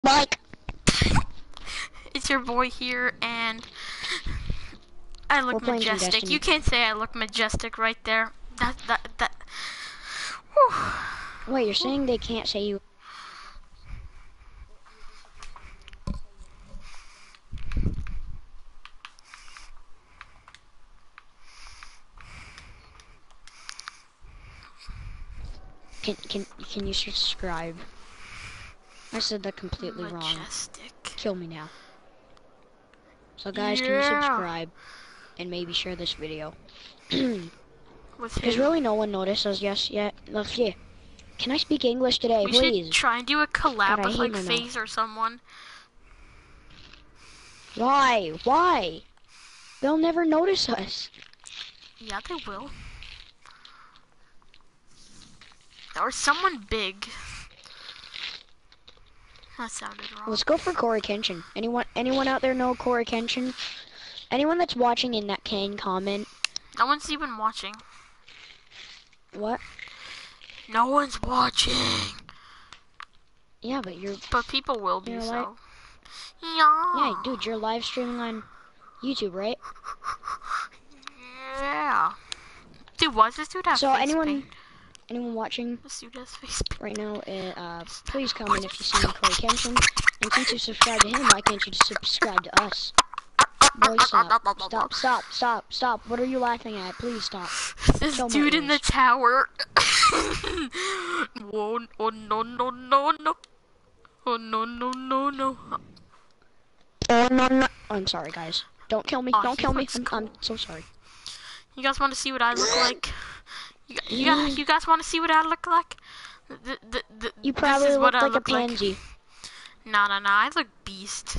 Mike. It's your boy here, and I We're look playing some majestic. Destiny. You can't say I look majestic right there. That. Whew. Wait, you're saying they can't say you? Can you subscribe? I said that completely wrong. Majestic. Kill me now. So guys, can you Yeah. subscribe and maybe share this video? With Because who? really no one noticed us yet. Look, yeah. Can I speak English today, We should please? try and do a God, collab I with hate like my mouth. FaZe or someone. Why? Why? They'll never notice us. Yeah, they will. Or someone big. That sounded wrong. Let's go for Corey Kenshin. Anyone out there know Corey Kenshin? Anyone that's watching in that can comment. No one's even watching. What? No one's watching. Yeah, but you're people will be, like, so. yeah, Yeah. dude, you're live streaming on YouTube, right? Yeah. Dude, why does this dude have So face paint? anyone watching This dude has face paint. right now, please comment if you see Corey Kenshin. And since you subscribe to him, why can't you subscribe to us? Boy, stop. What are you laughing at? Please stop. This Kill my dude in the ears. tower. Whoa, oh no no no no. Oh no no no no. Oh, no. I'm sorry, guys. Don't kill me. Oh, Don't he kill me. looks cool. I'm so sorry. You guys want to see what I look like? You guys want to see what I look like? You This probably is what look I like a look like. pansy. Nah, I look beast.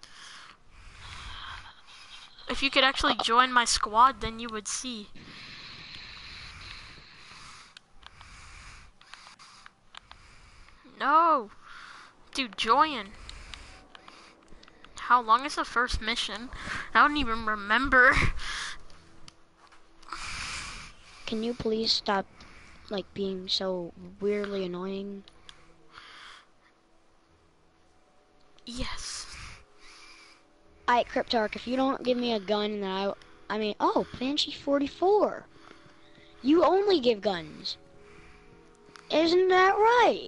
If you could actually join my squad, then you would see. No! Dude, join. How long is the first mission? I don't even remember. Can you please stop, like, being so weirdly annoying? Yes. Alright, Cryptarch, if you don't give me a gun, then I mean, oh, Banshee 44. You only give guns. Isn't that right?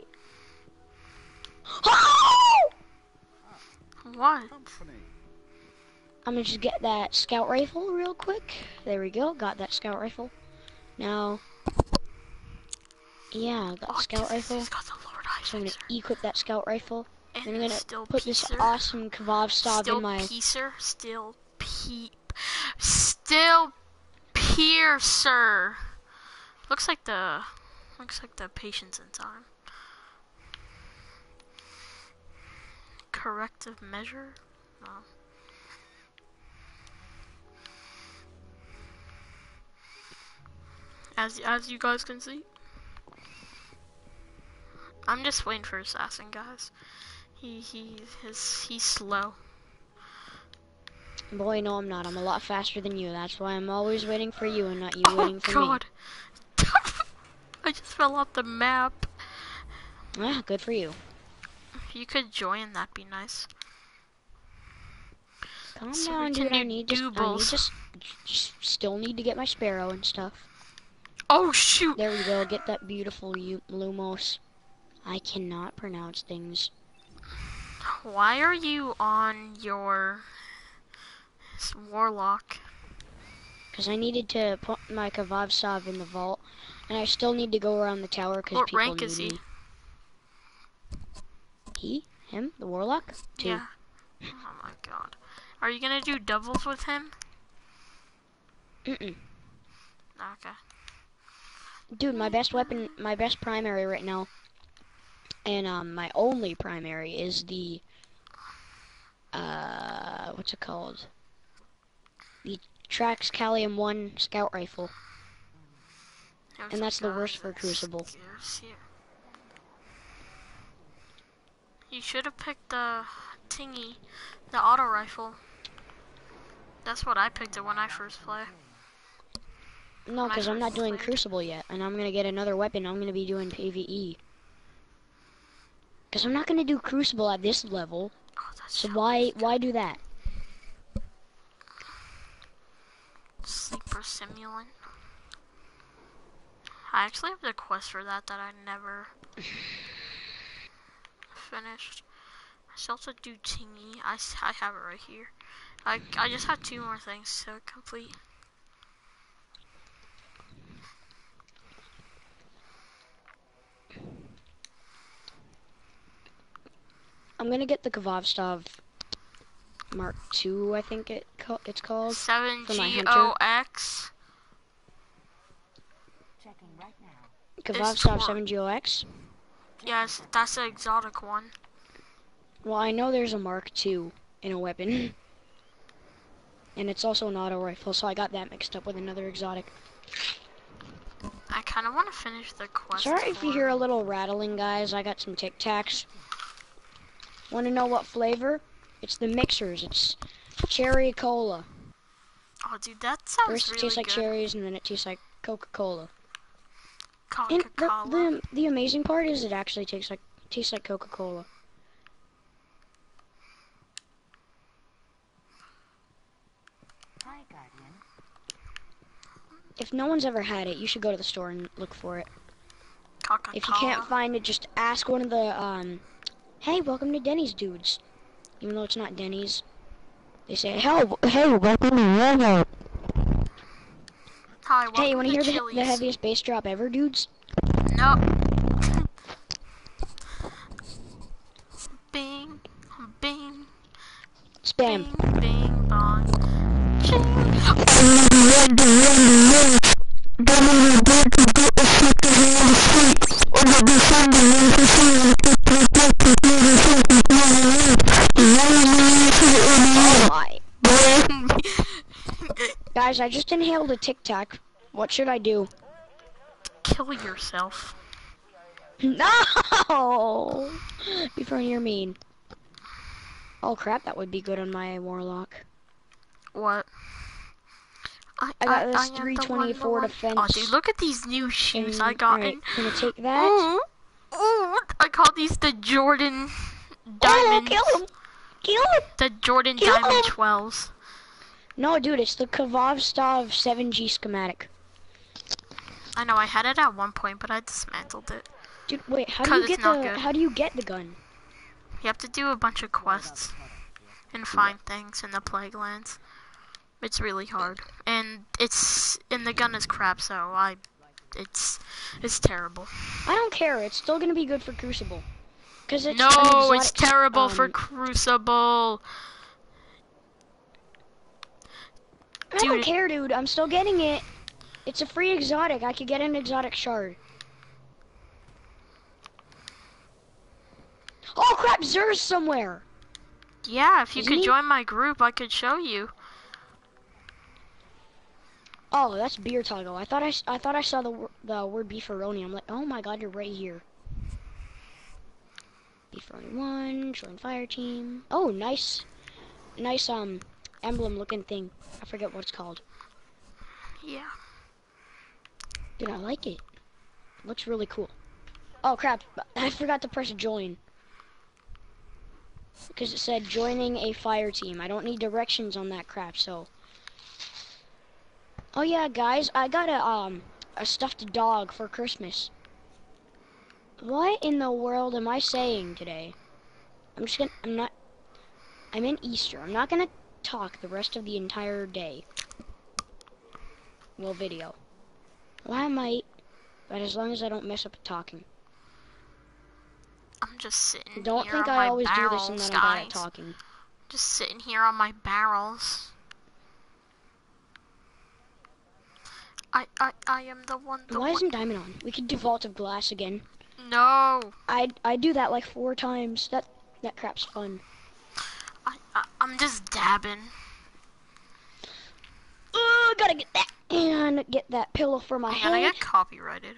Oh! What? I'm gonna just get that scout rifle real quick. There we go, got that scout rifle. Now, yeah, got the scout rifle. Got the Lord So I'm gonna Isaac. equip that scout rifle. And Then I'm gonna still put this Peacer. awesome Kevavstov Still in my... Peacer. Still Piercer. Looks like the patience in time. Corrective measure? No. As you guys can see. I'm just waiting for Assassin, guys. He's slow. Boy, no, I'm not. I'm a lot faster than you. That's why I'm always waiting for you and not you waiting for God. I just fell off the map. me. Ah, good for you. If you could join, that'd be nice. Calm So down, we dude. can I do need to still need to get my sparrow and stuff. Oh shoot! There we go. Get that beautiful Lumos. I cannot pronounce things. Why are you on your warlock? Because I needed to put my Kevavstov in the vault, and I still need to go around the tower because people rank need is he? me. Him, the warlock. 2. Yeah. Oh my god. Are you gonna do doubles with him? Mm-mm. Okay. Dude, my best weapon, my best primary right now, and my only primary is the, what's it called? The Trax Calium 1 scout rifle. And that's the worst for Crucible. You should have picked the tingy, the auto rifle. That's what I picked it when I first played. No, because I'm not doing Crucible yet, and I'm gonna get another weapon. I'm gonna be doing PvE. Because I'm not gonna do Crucible at this level. Oh, that So sounds why do that? Sleeper Simulant. I actually have the quest for that I never finished. I should also do Tingy. I have it right here. I just have 2 more things to complete. I'm gonna get the Kavavstov Mark II, I think it's called. 7GOX. Kavavstov 7GOX? Yes, that's the exotic one. Well, I know there's a Mark II in a weapon. And it's also an auto rifle, so I got that mixed up with another exotic. I kind of want to finish the quest. Sorry if you hear a little rattling, guys. I got some Tic Tacs. Want to know what flavor? It's the mixers. It's cherry cola. Oh, dude, that sounds First really it tastes like good. cherries, and then it tastes like Coca-Cola. And Coca-Cola. the amazing part is it actually tastes like Coca-Cola. Hi, Guardian. If no one's ever had it, you should go to the store and look for it. Coca-Cola. If you can't find it, just ask one of the hey, welcome to Denny's dudes. Even though it's not Denny's, they say, hey, welcome to Walmart. Hi, welcome Hey, you want to hear Chili's. the heaviest bass drop ever, dudes? No. Bing, bing, Spam. bing, bing, bong. Ching. Oh my. Guys, I just inhaled a Tic Tac. What should I do? Kill yourself. No! Before you're mean. Oh crap, that would be good on my Warlock. What? I got this am the 324 one. defense. Oh, dude, look at these new shoes I And- got. alright, in. gonna take that. Ooh, I call these the Jordan Oh, Diamonds. kill him! Kill him! The Jordan Kill Diamond him! 12s. No, dude, it's the Kavavstov 7G schematic. I know, I had it at one point, but I dismantled it. Dude, wait, how 'Cause do you it's get not the good. how do you get the gun? You have to do a bunch of quests and find things in the Plague Lands. It's really hard, and the gun is crap, so it's terrible. I don't care. It's still gonna be good for Crucible. Cause it's No, an it's exotic, terrible for Crucible. I don't Dude. care, dude. I'm still getting it. It's a free exotic. I could get an exotic shard. Oh crap, Zer's somewhere. Yeah, if you Isn't could he? join my group, I could show you. Oh, that's Beer Toggle. I thought I saw the word beefaroni. I'm like, oh my god, you're right here. Beefaroni 1, join fire team. Oh, nice emblem looking thing. I forget what it's called. Yeah. Dude, I like it. Looks really cool. Oh crap, I forgot to press join. Because it said joining a fire team. I don't need directions on that crap, so. Oh yeah, guys, I got a stuffed dog for Christmas. What in the world am I saying today? I'm in Easter. I'm not gonna talk the rest of the entire day. Well, video. Well, I might, but as long as I don't mess up talking. I'm just sitting Don't here think on I my always do this barrels, and then I'm bad at guys. talking. Just sitting here on my barrels. I am the one. Why isn't Diamond on? We could do Vault of Glass again. No. I do that like 4 times. That crap's fun. I'm just dabbing. Gotta get that and get that pillow for my I'm gonna head. get copyrighted.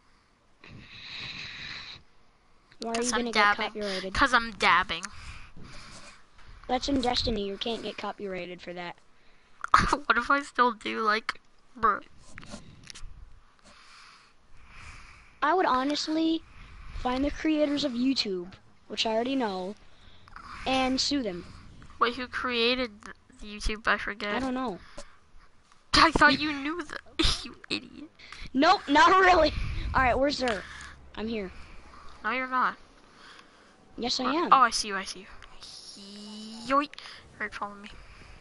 Why are you Cause gonna I'm get dabbing. copyrighted? Cause I'm dabbing. That's in Destiny. You can't get copyrighted for that. What if I still do, like, bruh? I would honestly find the creators of YouTube which I already know, and sue them. Wait, who created the YouTube? I forget. I don't know. I thought you knew that. You idiot. Nope, not really. Alright, where's Zer? I'm here. No, you're not. Yes, I am. Oh, I see you. I see you. Yoink. Alright, follow me.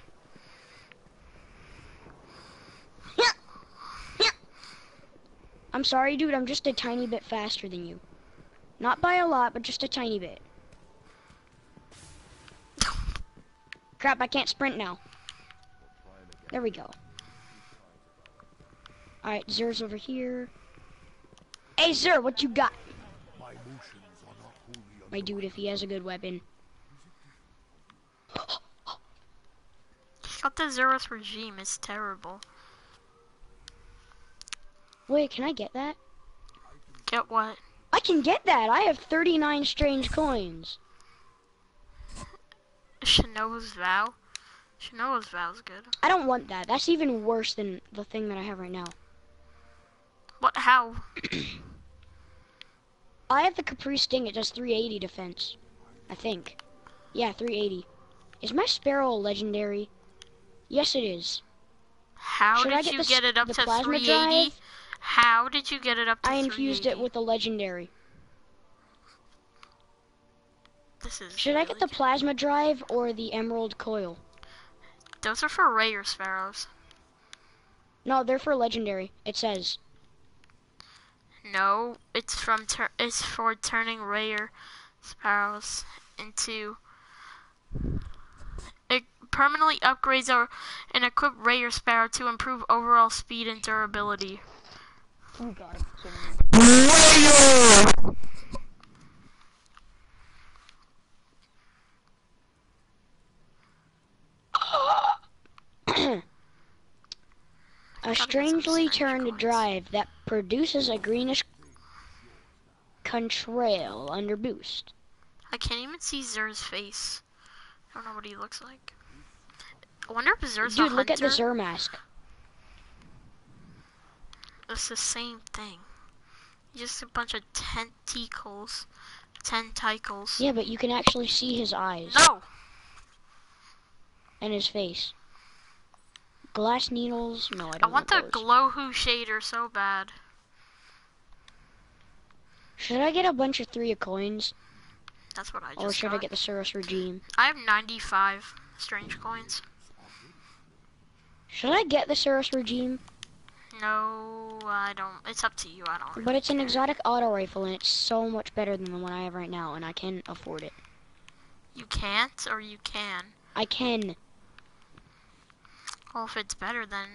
I'm sorry, dude. I'm just a tiny bit faster than you. Not by a lot, but just a tiny bit. Crap, I can't sprint now. There we go. Alright, Zer's over here. Hey, Zer, what you got? My dude, if he has a good weapon. Got the Zerus regime. It's terrible. Wait, can I get that? Get what? I can get that. I have 39 strange coins. Shinoa's Vow? Shinoa's Vow's good. I don't want that. That's even worse than the thing that I have right now. What? How? I have the Capri Sting. It does 380 defense. I think. Yeah, 380. Is my Sparrow a legendary? Yes, it is. How Should I did get you the get it up the to plasma 380? drive? How did you get it up to I 380? infused it with a legendary. This is Should I really get the plasma drive or the emerald coil? Those are for rare sparrows. No, they're for legendary. It says. No, it's from it's for turning rare sparrows into. It permanently upgrades an equipped rare sparrow to improve overall speed and durability. Oh god. A strangely turned drive that produces a greenish contrail under boost. I can't even see Zer's face. I don't know what he looks like. I wonder if Zer's a Dude, hunter. look at the Zer mask. It's the same thing. Just a bunch of tentacles. Tentacles. Yeah, but you can actually see his eyes. No! And his face. Glass needles? No, I don't I want the those. Glowhoo shader so bad. Should I get a bunch of 3 coins? That's what I just Or should got. I get the Surus Regime? I have 95 strange coins. Should I get the Surus Regime? No, I don't. It's up to you. I don't really But it's an care. exotic auto rifle and it's so much better than the one I have right now and I can afford it. You can't, or you can. I can. Well, if it's better, then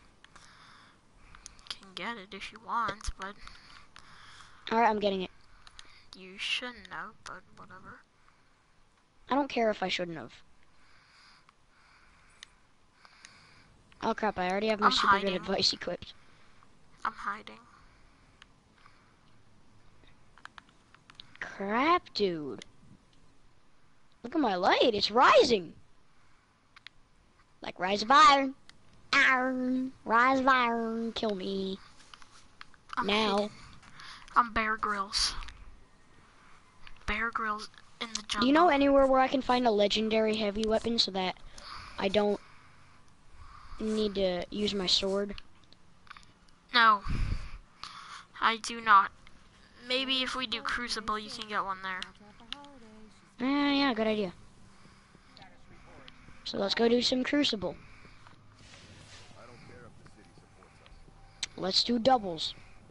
you can get it if you want, but Alright, I'm getting it. you shouldn't have, but whatever. I don't care if I shouldn't have. Oh crap, I already have my I'm super hiding. good advice equipped. I'm hiding. Crap, dude. Look at my light, it's rising. Like Rise of Iron. Iron. Rise of Iron. Kill me. I'm Now. hiding. I'm Bear Grylls. Bear Grylls in the jungle. Do you know anywhere where I can find a legendary heavy weapon so that I don't need to use my sword? No. I do not. Maybe if we do Crucible, you can get one there. Yeah, good idea. So let's go do some Crucible. Let's do doubles.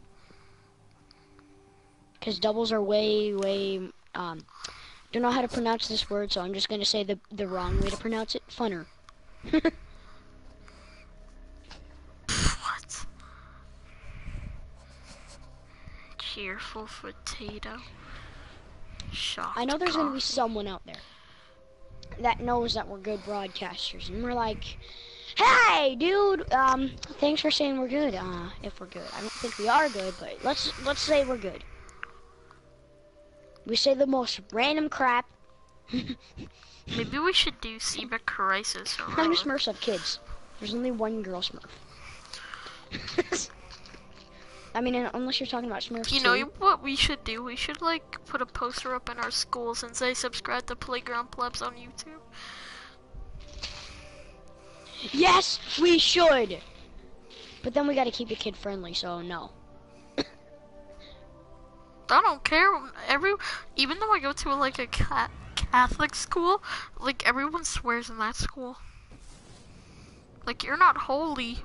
Because doubles are way, don't know how to pronounce this word, so I'm just going to say the wrong way to pronounce it. Funner. What? Cheerful potato. Shocked I know there's going to be coffee. someone out there that knows that we're good broadcasters, and we're like, hey, dude, thanks for saying we're good, if we're good. I don't think we are good, but let's say we're good. We say the most random crap. Maybe we should do Seba Crisis or How many Smurfs have kids? There's only one girl Smurf. I mean, unless you're talking about Smurfs You 2. know what we should do? We should like put a poster up in our schools and say subscribe to Playground Plebs on YouTube. Yes, we should. But then we gotta keep it kid friendly, so no. I don't care. Even though I go to like a Catholic school, like everyone swears in that school. Like you're not holy.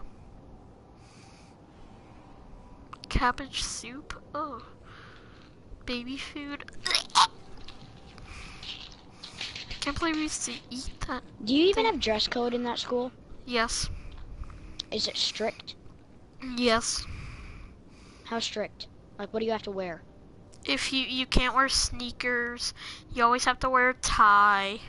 Cabbage soup. Oh, baby food. Can't believe we used to eat that. Do you even have dress code in that school? Yes. Is it strict? Yes. How strict? Like, what do you have to wear? If you can't wear sneakers, you always have to wear a tie.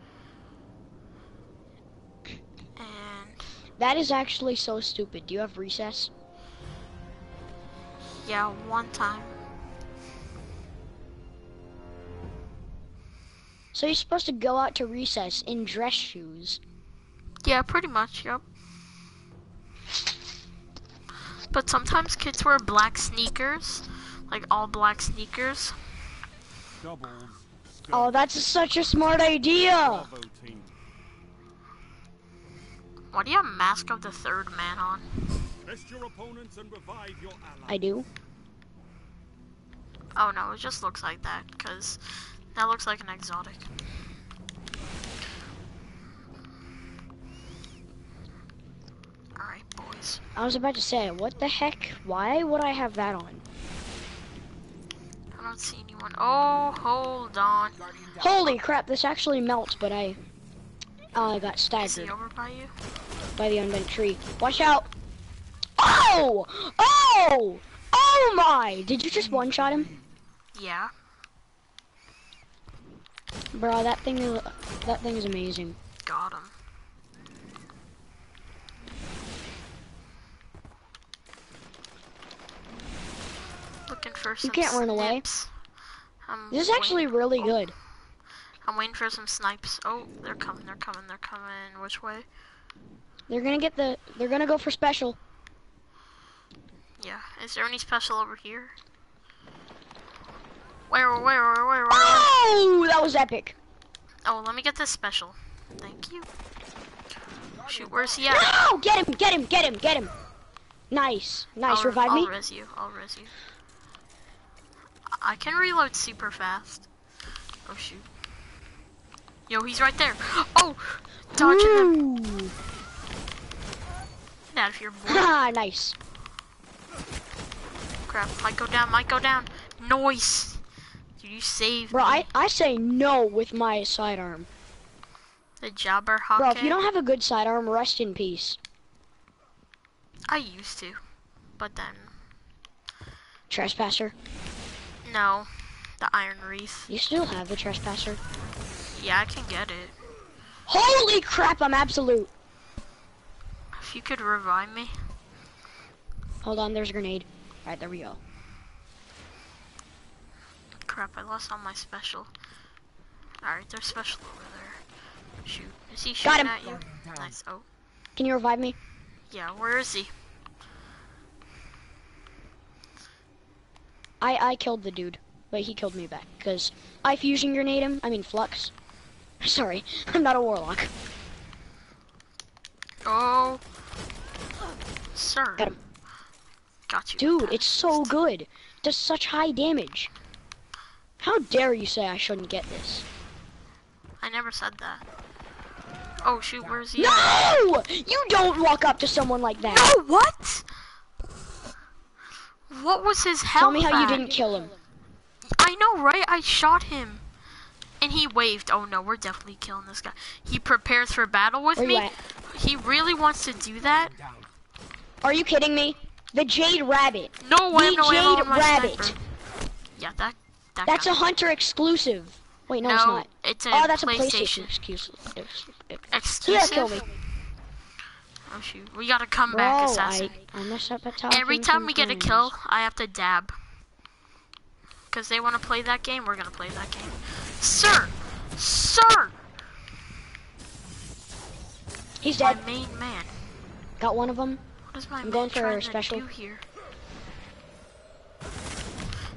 And That is actually so stupid. Do you have recess? yeah, one time. So you're supposed to go out to recess in dress shoes. Yeah, pretty much, yep. But sometimes kids wear black sneakers, like all black sneakers. Doubles. Oh, that's such a smart idea. Bravo team. Why do you have Mask of the Third Man on? Test your opponents and revive your ally. I do. Oh no, it just looks like that, because that looks like an exotic. Alright, boys. I was about to say, what the heck? Why would I have that on? I don't see anyone. Oh, hold on. Holy crap, this actually melts, but I got Is staggered he over by you? by the unbent tree. Watch out! Oh! Oh! Oh my! Did you just one-shot him? Yeah. Bro, that thing is amazing. Got him. Looking for some can't run away. snips. This is actually really good. I'm waiting for some snipes. Oh, they're coming, they're coming, they're coming. Which way? They're gonna go for special. Yeah. Is there any special over here? Where? Oh! That was epic. Oh, let me get this special. Thank you. Shoot, where's he at? No! Get him! Nice. Revive me. I'll res you. I can reload super fast. Oh shoot. Yo, he's right there. Oh! Dodging him. Ooh. Get out of here, boy. Ah, nice. Crap, might go down. Noise. Dude, you saved Bro, me. I say no with my sidearm. The jobber hockey. Bro, if you don't have a good sidearm, rest in peace. I used to. But then, Trespasser. no. The Iron Wreath. You still have the Trespasser. Yeah, I can get it. Holy crap, I'm absolute. If you could revive me. Hold on, there's a grenade. Alright, there we go. Crap, I lost all my special. Alright, there's special over there. Shoot. Is he Got shooting him. at you? Nice. Oh. Can you revive me? Yeah, where is he? I killed the dude, but he killed me back, because I fusion grenade him. I mean flux. Sorry, I'm not a warlock. Oh. Sir. Got him. Got you. Dude, it's so good. It does such high damage. How dare you say I shouldn't get this? I never said that. Oh shoot, where's he? No! You don't walk up to someone like that. No, what? What was his health Tell me how you at? didn't kill him. I know, right? I shot him. And he waved. Oh no, we're definitely killing this guy. He prepares for battle with Where you me. at? He really wants to do that. Are you kidding me? The Jade Rabbit. No way, The no way, Jade on my Rabbit. sniper. Yeah, that That's guy. a Hunter exclusive. Wait, no, it's No, not. it's a Oh, that's a PlayStation. PlayStation exclusive. Yeah, Exclusive. kill me. Oh shoot, we got a comeback Bro, assassin. I messed up at talking Every time we get a sometimes. kill, I have to dab. Because they want to play that game, we're going to play that game. Sir! Sir! He's My dead. main man. Got one of them. What is my I'm man going for trying a special. to do here?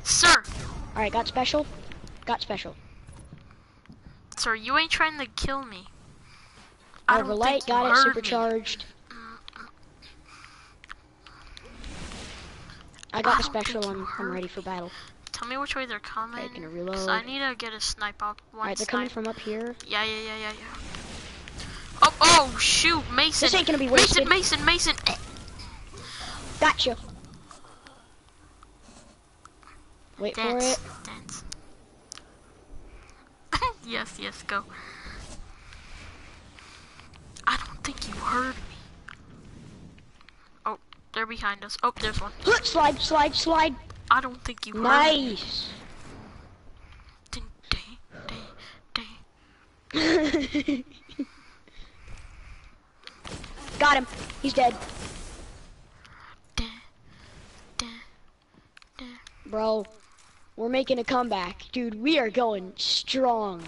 Sir! Alright, got special. Got special. Sir, you ain't trying to kill me. I don't Overlight, think you got it, heard me. supercharged. I got the don't think special, you I'm heard ready for battle. Tell me which way they're coming. Okay, gonna 'Cause reload. I need to get a snipe up. Alright, they're coming from up here. Yeah. Oh, shoot, Mason. This ain't gonna be wasted. Mason. Gotcha. Wait for it. Dance. yes, go. I don't think you heard me. Oh, they're behind us. Oh, there's one. Slide. I don't think you heard me. Nice. Got him. He's dead. Bro, we're making a comeback. Dude, we are going strong.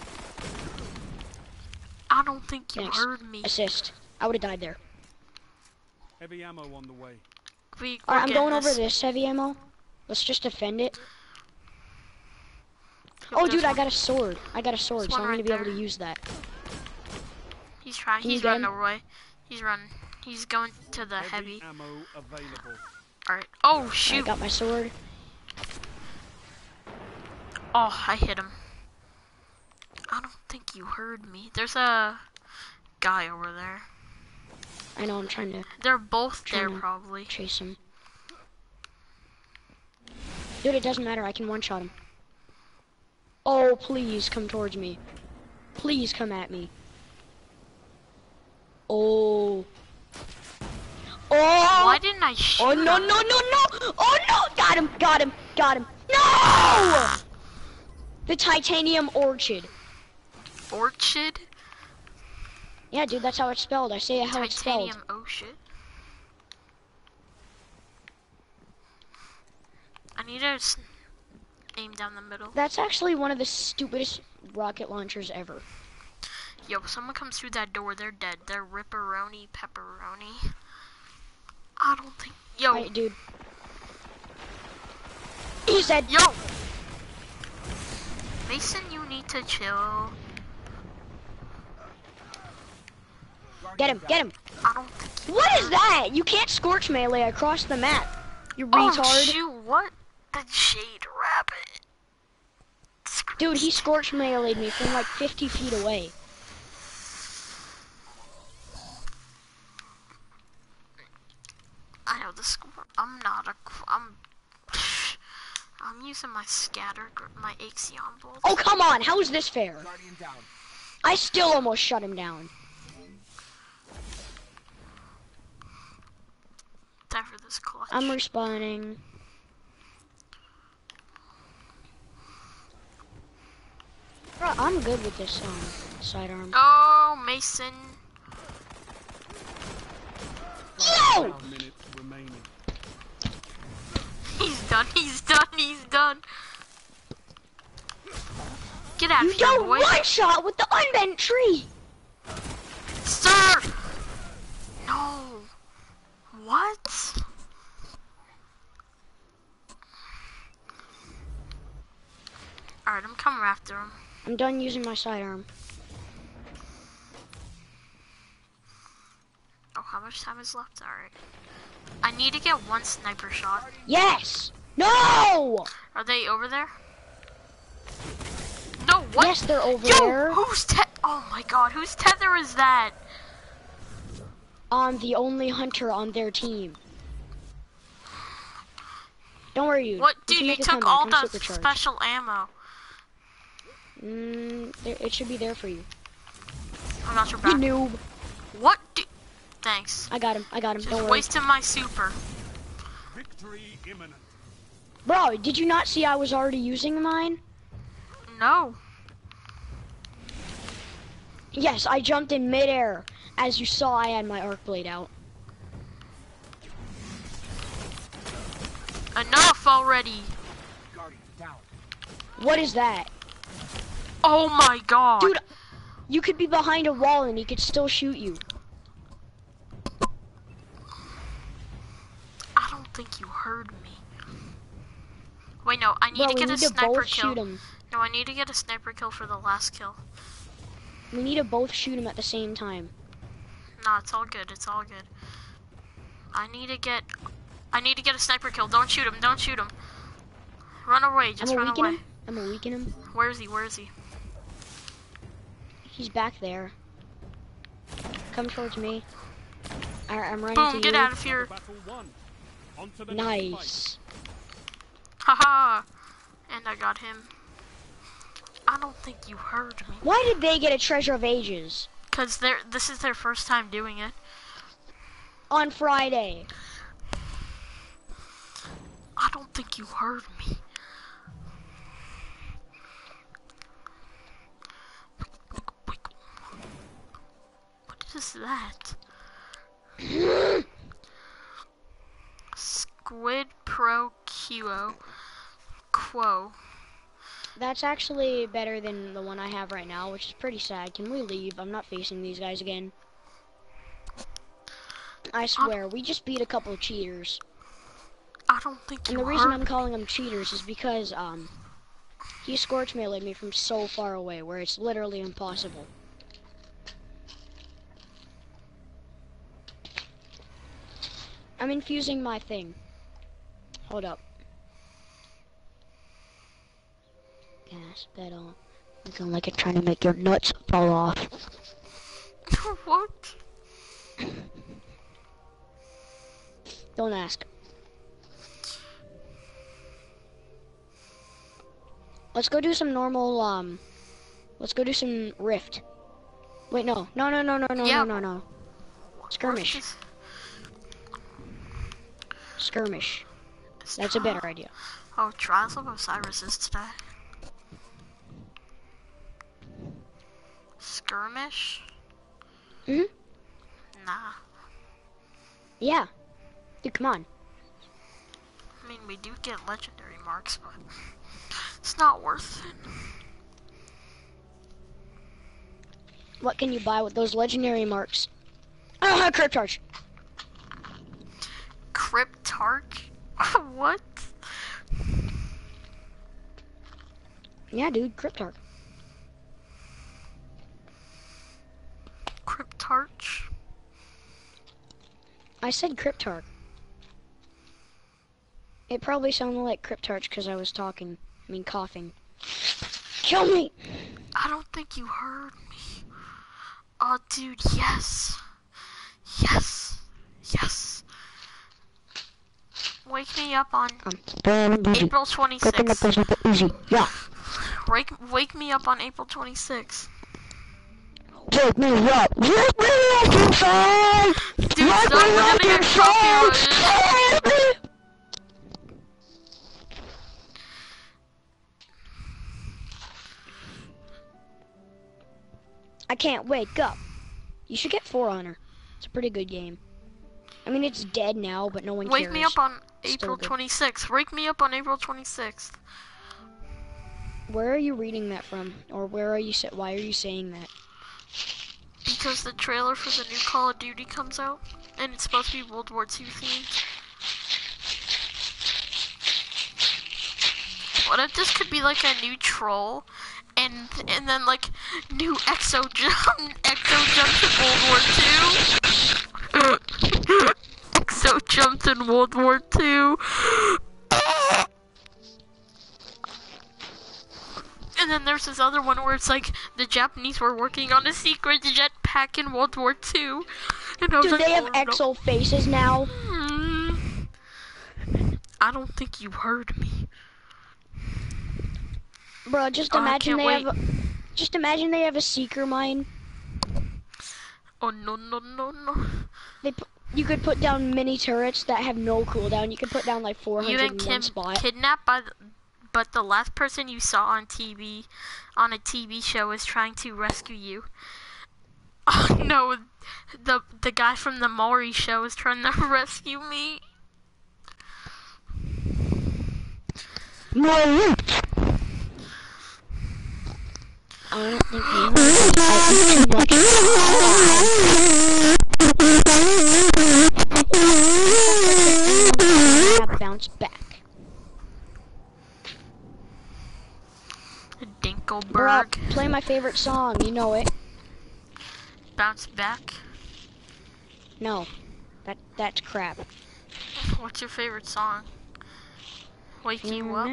I don't think you Thanks. heard me. Assist. I would have died there. Heavy ammo on the way. We're Alright, I'm getting going over this heavy ammo. Let's just defend it. Oh, There's dude, I one. got a sword. So There's I'm one gonna right be able there. to use that. He's trying. Can you He's get running him? away. He's running. He's going to the heavy. ammo available. Alright. Oh, I shoot. got my sword. Oh, I hit him. I don't think you heard me. There's a guy over there. I know, I'm trying to They're both there, Trying to- probably. chase him. Dude, it doesn't matter. I can one-shot him. Oh, please come towards me. Please come at me. Oh. Oh. Why didn't I shoot Oh, no. him? Oh, no. Got him. No! The titanium orchid. Orchid? Yeah, dude, that's how it's spelled. I say it how it's spelled. Titanium ocean? I need to aim down the middle. That's actually one of the stupidest rocket launchers ever. Yo, if someone comes through that door, they're dead. They're ripperoni pepperoni. I don't think. Yo, Alright, dude. He's dead. yo! Mason, you need to chill. Get him. I don't think. What is that? You can't scorch melee across the map. You Oh, retard. shoot, what? The Jade Rabbit. Dude, he scorch melee'd me from like 50 feet away. I know the score. I'm using my scatter, my Axion bolt. Oh, come on. How is this fair? I still almost shut him down. Time for this clutch. I'm respawning. Bro, I'm good with this sidearm. Oh, Mason. Yo! 5 minutes remaining. He's done. Get out You of here, don't boy. one shot with the unbent tree. Sir! No. What? Alright, I'm coming after him. I'm done using my sidearm. Oh, how much time is left? Alright. I need to get one sniper shot. Yes! No! Are they over there? No, what? Yes, they're over Yo, there. oh my god, whose tether is that? I'm the only hunter on their team. Don't worry, dude. What, We dude, can you make a took comeback. all I'm the supercharged. special ammo. It should be there for you. I'm not your You back. noob. What? Thanks. I got him. Just Don't worry. wasting my super. Victory imminent. Bro, did you not see I was already using mine? No. Yes, I jumped in midair. As you saw, I had my arc blade out. Enough already. What is that? Oh my god. Dude, you could be behind a wall and he could still shoot you. I don't think you heard me. Wait, no, I need Bro, to we get a need to sniper both kill. shoot him. No, I need to get a sniper kill for the last kill. We need to both shoot him at the same time. Nah, it's all good. It's all good. I need to get a sniper kill. Don't shoot him. Don't shoot him. Run away. Just I'm run gonna weaken away. him. I'm gonna weaken him. Where is he? Where is he? He's back there. Come towards me. I'm running Boom! to Get you. out of here. Battle won. On to the next fight. Nice. Haha. And I got him. I don't think you heard me. Why did they get a Treasure of Ages? Cause this is their first time doing it. On Friday. I don't think you heard me. What is that? Squid Pro Quo. That's actually better than the one I have right now, which is pretty sad. Can we leave? I'm not facing these guys again. I swear, we just beat a couple of cheaters. I don't think And you the reason heard I'm calling them cheaters is because, he scorch melee'd me from so far away, where it's literally impossible. I'm infusing my thing. Hold up. Gas pedal. Looking like it's trying to make your nuts fall off. What? Don't ask. Let's go do some normal, let's go do some Rift. Wait, no. No. Yeah. Skirmish. Skirmish. That's a better idea. Oh, Trials of Osiris is today. Skirmish? Mhm. Nah. Yeah. Dude, come on. I mean, we do get legendary marks, but it's not worth it. What can you buy with those legendary marks? Ah, Crypt Charge. Cryptarch? What? Yeah, dude, Cryptarch. Cryptarch? I said Cryptarch. It probably sounded like Cryptarch because I was coughing. Kill me! I don't think you heard me. Oh, dude, yes. Yes. Yes. Wake me up on April 26th. Easy. Yeah. Wake me up on April 26th. Wake me up. Wake me up, you son! Dude, stop, we're gonna get copyrighted. I can't wake up. You should get For Honor. It's a pretty good game. I mean, it's dead now, but no one cares. Wake me up on Still April good. 26th. Wake me up on April 26th. Where are you reading that from? Or where are you why are you saying that? Because the trailer for the new Call of Duty comes out, and it's supposed to be World War II themed. What if this could be like a new troll, and then like new Exo jumps in World War II? Exo jumps in World War II. And then there's this other one where it's like the Japanese were working on a secret jetpack in World War II. And I was Do like, they have oh, no. Exo faces now? I don't think you heard me. Bro, just Oh, I imagine can't they have a seeker mine. Oh no. You could put down mini turrets that have no cooldown. You could put down like 400 You in didn't one spot. kidnapped by but the last person you saw on TV, on a TV show, is trying to rescue you. Oh no, the guy from the Maury show is trying to rescue me. No. I don't think you heard too much. Bounce back. favorite song. You know it. Bounce back. No, that's crap. What's your favorite song? Wake you up.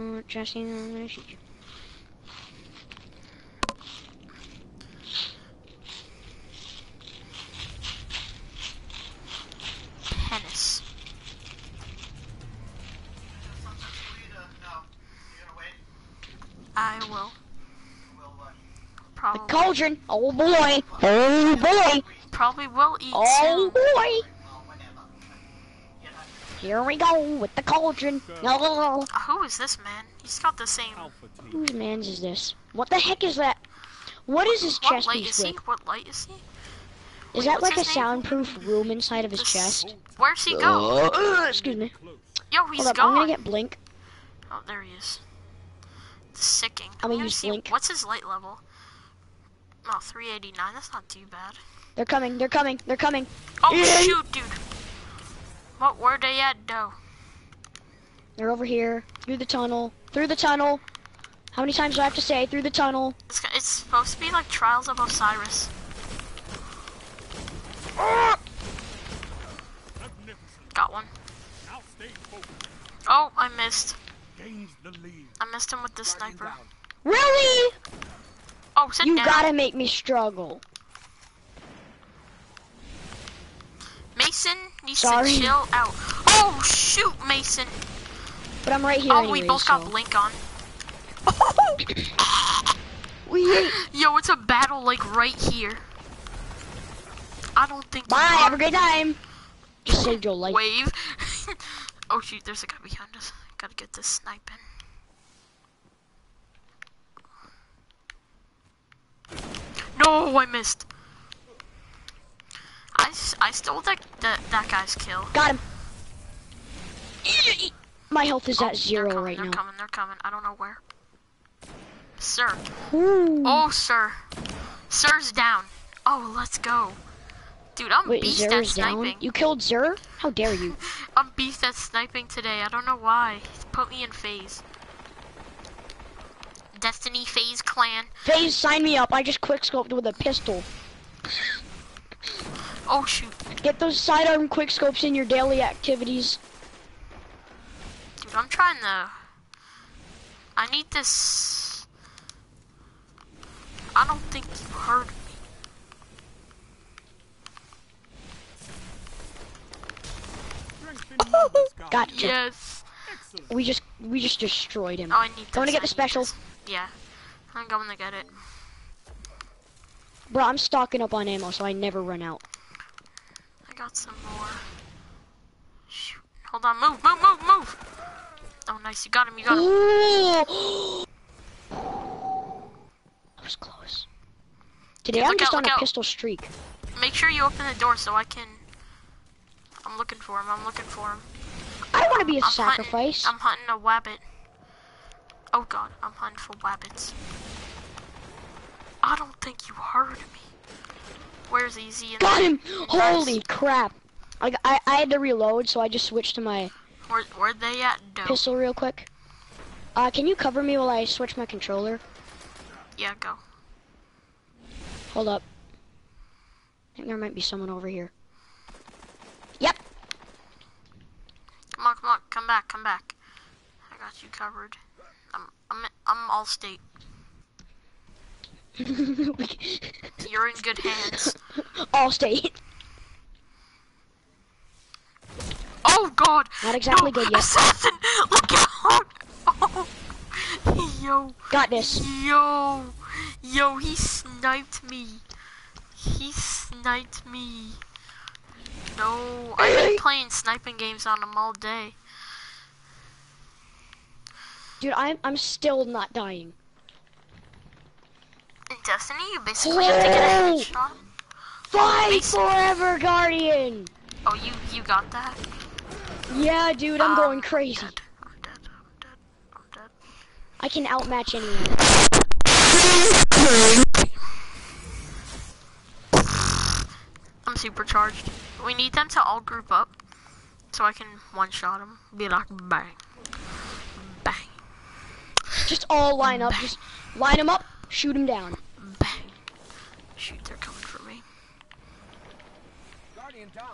Tennis. I will. The Probably. cauldron. Oh boy. Oh boy. Probably will eat Oh soon. boy. Here we go with the cauldron. No. Who is this man? He's got the same. Alpha team. Whose man's is this? What the heck is that? What is his What chest light piece is he? with? What light is he? Is Wait, that what's like a his name? soundproof room inside of his This- chest? Where's he go? Excuse me. Yo, he's Hold up, gone. I'm gonna get Blink. Oh, there he is. The sicking. I'm gonna Let me use see, Blink. what's his light level? Oh, 389. That's not too bad. They're coming, they're coming, they're coming. Oh, Yeah. shoot, dude. Where they at, though? They're over here. Through the tunnel. Through the tunnel. How many times do I have to say through the tunnel? It's supposed to be like Trials of Osiris. Magnificent. Got one. Now stay focused. Oh, I missed. Gains the lead. I missed him with the sniper. Really? Oh, sit You down. gotta make me struggle. Mason needs Sorry. to chill out. Oh, shoot, Mason. But I'm right here Oh, anyway, we both so. got Blink on. We Yo, it's a battle like right here. I don't think. Bye, have a great time. Just saved your life. Wave. Oh shoot, there's a guy behind us. Gotta get this sniping. No, I missed. I stole that guy's kill. Got him. My health is Oh, at zero right they're now. coming, they're coming. I don't know where. Sir. Ooh. Oh, sir. Sir's down. Oh, let's go. Dude, I'm Wait, beast at Zer's down? sniping. You killed Zer? How dare you? I'm beast at sniping today. I don't know why. He's put me in phase. Destiny Phase Clan. FaZe, sign me up. I just quickscoped with a pistol. Oh shoot. Get those sidearm quickscopes in your daily activities. Dude, I'm trying to... I need this... I don't think you heard me. Strength in numbers, guys. Gotcha. Yes. Excellent. We just destroyed him. Oh, I need this. Going to get I the need special. this. Yeah. I'm going to get it. Bro, I'm stocking up on ammo so I never run out. I got some more. Shoot. Hold on. Move, move, move, move. Oh, nice. You got him. You got him. Ooh. That was close. Today Dude, I'm look just out, on look a out. pistol streak. Make sure you open the door so I can... I'm looking for him. I'm looking for him. I want to be a I'm sacrifice. I'm hunting a wabbit. Oh god, I'm hunting for wabbits. I don't think you heard me. Where's Easy? Got him! Holy crap! I had to reload, so I just switched to my Where they at? Dope. pistol real quick. Can you cover me while I switch my controller? Yeah, go. Hold up. I think there might be someone over here. Yep. Come on, come on, come back, come back. I got you covered. I'm all state. You're in good hands. All state. Oh god! Not exactly no, good yet. Assassin! Look out! Oh, yo, Got this. yo, he sniped me. He sniped me. No, I've been playing sniping games on him all day. Dude, I'm still not dying. In Destiny, you basically have to get a Oh! headshot. Fight Mason. forever, Guardian! Oh, you got that? Yeah, dude, I'm going crazy. I'm dead. I'm dead. I'm dead. I'm dead. I can outmatch anyone. I'm supercharged. We need them to all group up so I can one-shot them. Be like, bang. Bang. Just all line up. Just line them up, shoot them down. shoot, they're coming for me. Guardian down.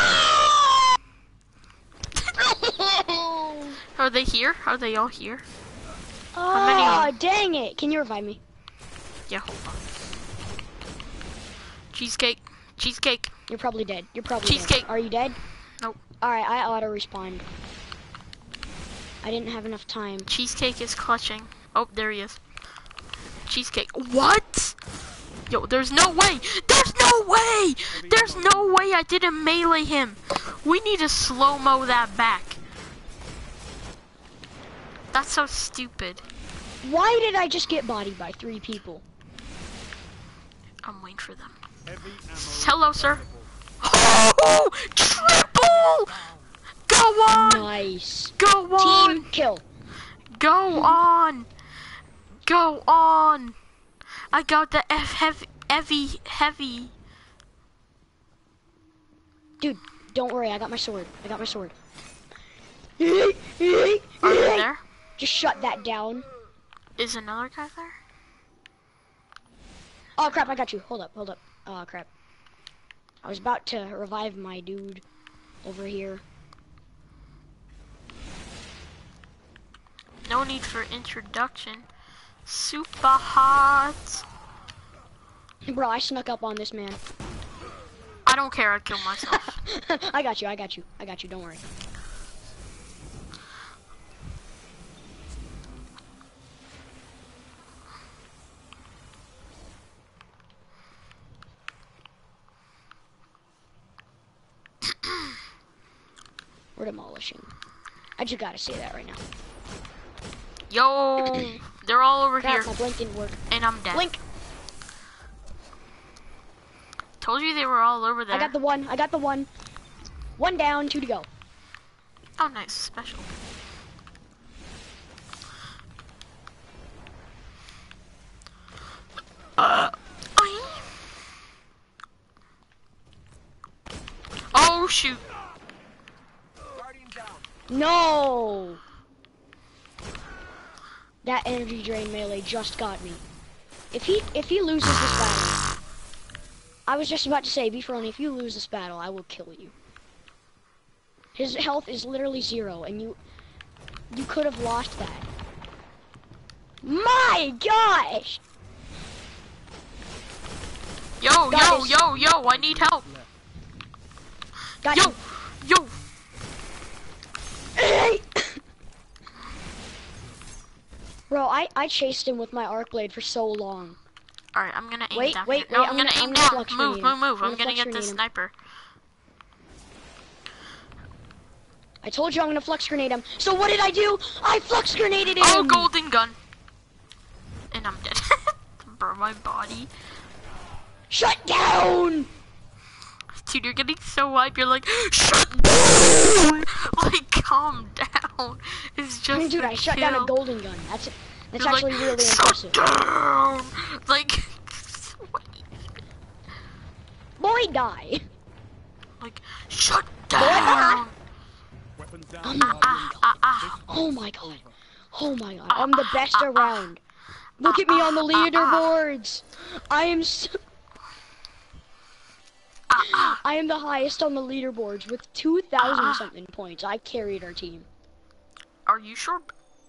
No! Are they here? Are they all here? many Oh, are- dang it. Can you revive me? Yeah, hold on. Cheesecake. Cheesecake. You're probably dead. You're probably Cheesecake. dead. Are you dead? Nope. Alright, I auto-respawned. I didn't have enough time. Cheesecake is clutching. Oh, there he is. Cheesecake. What? Yo, there's no way. There's no way. There's no way I didn't melee him. We need to slow-mo that back. That's so stupid. Why did I just get bodied by 3 people? I'm waiting for them. Heavy ammo. Hello, sir. Oh, triple! Go on. Nice. Go on. Team kill. Go on. Go on. I got the heavy. Dude, don't worry. I got my sword. I got my sword. Are you there? Just shut that down. Is another guy there? Oh, crap. I got you. Hold up. Hold up. Oh, crap. I was about to revive my dude over here. No need for introduction. Super hot. Bro, I snuck up on this man. I don't care, I'd kill myself. I got you. I got you. I got you. Don't worry. We're demolishing. I just gotta say that right now. Yo, they're all over Crap, here, my blink didn't work. and I'm dead. Blink! Told you they were all over there. I got the one. I got the one. 1 down, 2 to go. Oh, nice, special. Oing. Oh shoot! Guardian down. No! That energy drain melee just got me. If he loses this battle, I was just about to say, Beefaroni, if you lose this battle, I will kill you. His health is literally 0, and you could have lost that. My gosh! Yo, Got this. yo, I need help. Got Yo, you. yo. Bro, I chased him with my arc blade for so long. Alright, I'm gonna aim Wait, down wait, here. No, wait, I'm gonna aim I'm down. flex Move, grenade him. move. I'm I'm gonna gonna flex get this grenade him. sniper. I told you I'm gonna flex grenade him. So what did I do? I flex grenaded him! Oh, golden gun. And I'm dead. Bro, my body. Shut down! Dude, you're getting so hype. You're like, shut down. Like, calm down. It's just Dude, a I shut down a kill. golden gun. That's You're actually like, really shut impressive. down. Like, Boy, die. like, shut down. Weapons down. Oh my god. Oh my god. I'm the best around. Look at me on the leaderboards. I am I am the highest on the leaderboards with 2,000 something points. I carried our team. Are you sure?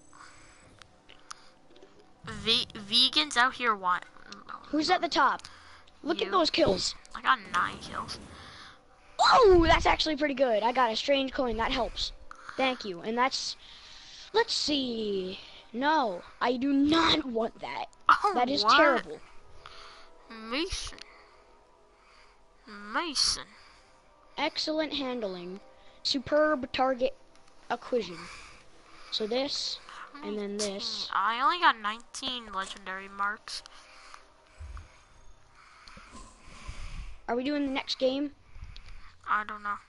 Vegans out here want. Who's at the top? Look at You. those kills. I got 9 kills. Oh, that's actually pretty good. I got a strange coin. That helps. Thank you. And that's... Let's see. No, I do not want that. Oh, That is what? terrible. Mason. Excellent handling. Superb target acquisition. So this, and then this. I only got 19 legendary marks. Are we doing the next game? I don't know.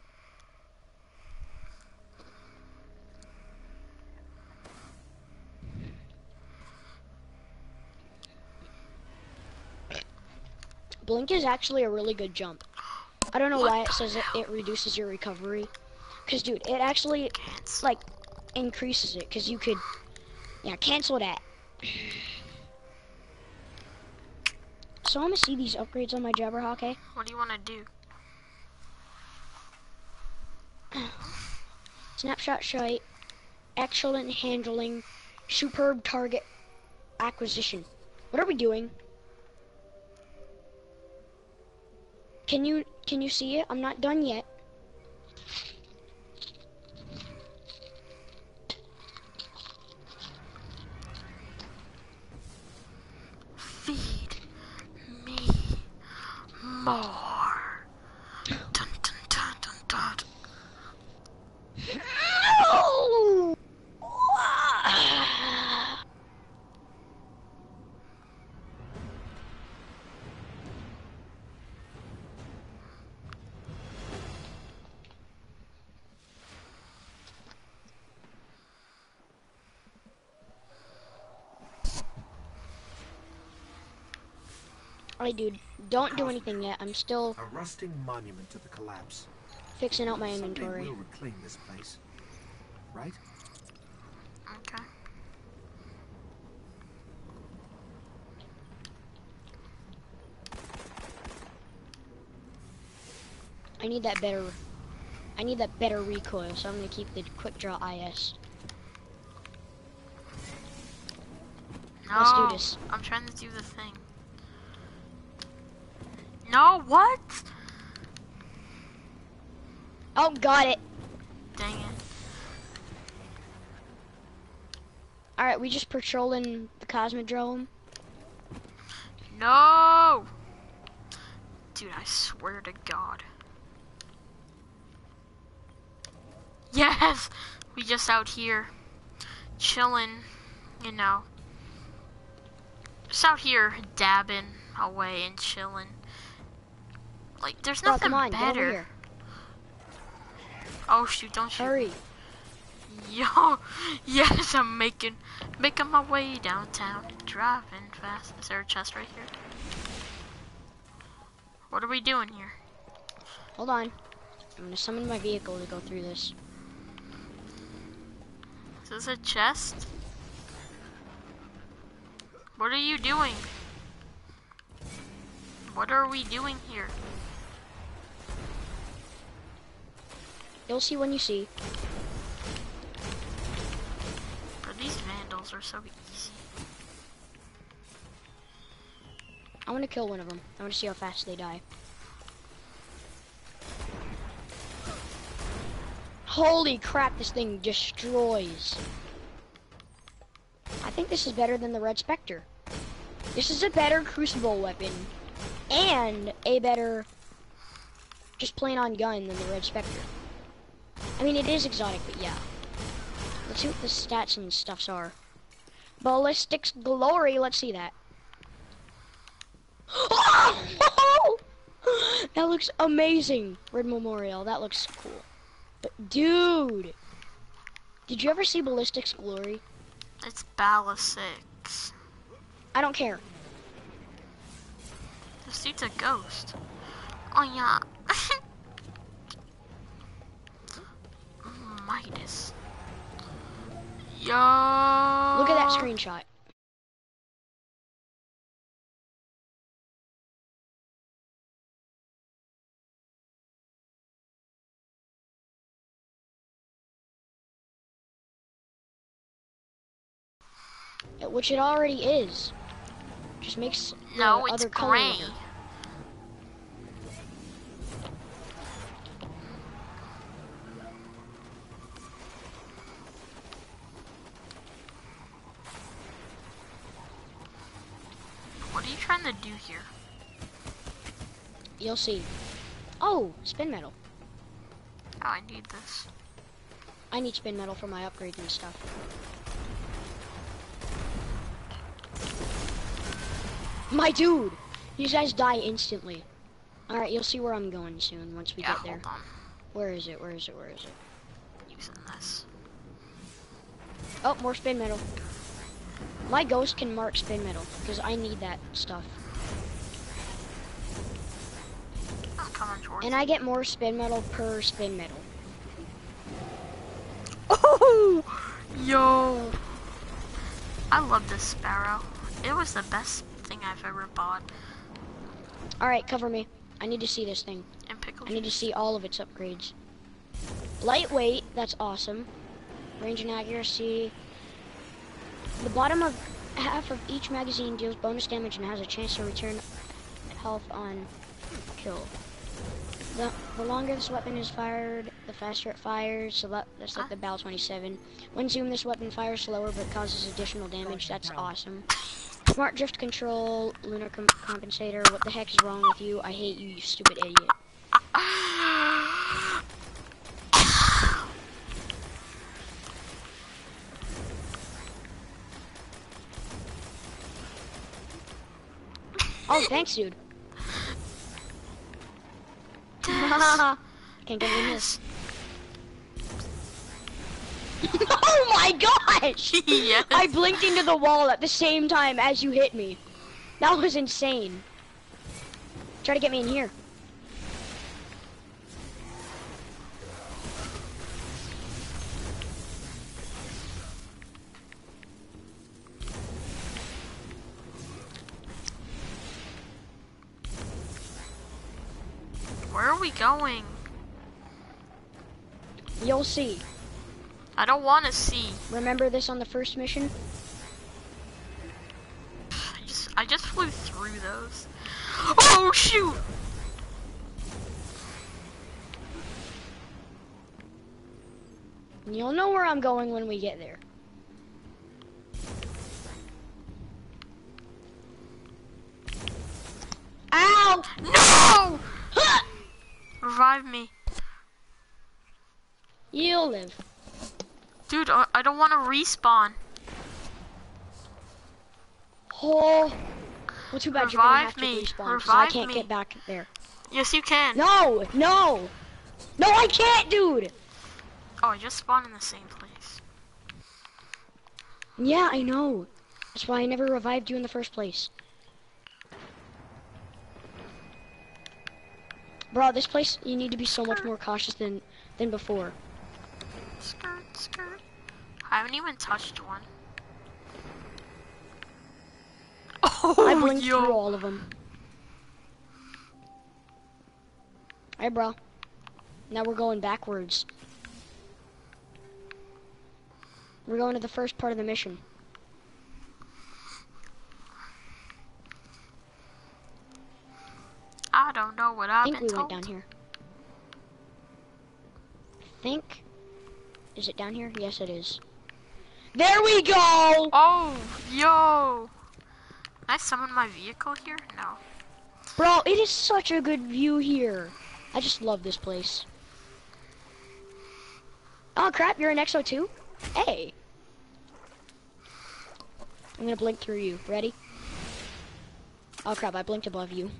Blink is actually a really good jump. I don't know why it says it reduces your recovery. Cause dude, it actually like increases it. Cause you could, yeah, cancel that. Also, I want to see these upgrades on my Jabberhawk, eh? What do you want to do? Snapshot sight, excellent handling, superb target acquisition. What are we doing? Can you see it? I'm not done yet. Feed me more. Dun, dun, dun, dun, dun. No! Alright, dude, don't do anything yet. I'm still A rusting monument to the collapse. fixing out my Someday inventory. we'll reclaim this place, right? Okay. I need that better recoil, so I'm gonna keep the quick draw IS. No, Let's do this. I'm trying to do the thing. No, what? Oh, got it. Dang it. Alright, we just patrolling the Cosmodrome. No! Dude, I swear to God. Yes! We just out here chilling, you know. Just out here dabbing away and chilling. Like, there's Oh, nothing come on, get over better. here. Oh shoot, don't shoot. Hurry. Yo, yes, I'm making my way downtown, driving fast. Is there a chest right here? What are we doing here? Hold on. I'm gonna summon my vehicle to go through this. Is this a chest? What are you doing? What are we doing here? You'll see when you see. Bro, these vandals are so easy. I want to kill one of them. I want to see how fast they die. Holy crap, this thing destroys. I think this is better than the Red Spectre. This is a better Crucible weapon. And a better just plain on gun than the Red Spectre. I mean, it is exotic, but yeah. Let's see what the stats and stuffs are. Ballistics Glory, let's see that. Oh! That looks amazing. Red Memorial, that looks cool. But dude, did you ever see Ballistics Glory? It's Ballistics. I don't care. This dude's a ghost. Oh yeah. Midas. Yo. Look at that screenshot. Which it already is. Just makes No, the it's other color gray. lighter. What are you trying to do here? You'll see. Oh, spin metal. Oh, I need this. I need spin metal for my upgrades and stuff. My dude! These guys die instantly. Alright, you'll see where I'm going soon once we Yeah, get there. hold on. Where is it? Where is it? Where is it? Using this. Oh, more spin metal. My ghost can mark spin metal because I need that stuff. I'm coming towards And I get more spin metal per spin metal. Oh! Yo! I love this sparrow. It was the best thing I've ever bought. Alright, cover me. I need to see this thing. And pickle I need to juice. see all of its upgrades. Lightweight, that's awesome. Range and accuracy. The bottom of half of each magazine deals bonus damage and has a chance to return health on kill. The longer this weapon is fired, the faster it fires, so that's like the Bal 27. When zoomed, this weapon fires slower but causes additional damage. That's awesome. Smart drift control, lunar compensator. What the heck is wrong with you? I hate you, you stupid idiot. Oh, thanks, dude. Can't get in this. Oh my gosh! Yes. I blinked into the wall at the same time as you hit me. That was insane. Try to get me in here. Where are we going? You'll see. I don't want to see. Remember this on the first mission? I just flew through those. Oh shoot! You'll know where I'm going when we get there. Ow! No! Revive me. You'll live. Dude, I don't want to respawn. Oh. Well, too bad you're gonna have Revive to me. respawn, 'cause I Revive can't me. get back there. Yes, you can. No! No! No, I can't, dude! Oh, I just spawned in the same place. Yeah, I know. That's why I never revived you in the first place. Bro, this place, you need to be so much more cautious than before. Skirt, skirt. I haven't even touched one. Oh, I blinked yo. through all of them. Alright, bro. Now we're going backwards. We're going to the first part of the mission. I don't know what I I've think been we told. went down here. I think... Is it down here? Yes, it is. There we go! Oh, yo. Can I summon my vehicle here? No. Bro, it is such a good view here. I just love this place. Oh crap, you're an XO2? Hey. I'm gonna blink through you. Ready? Oh crap, I blinked above you.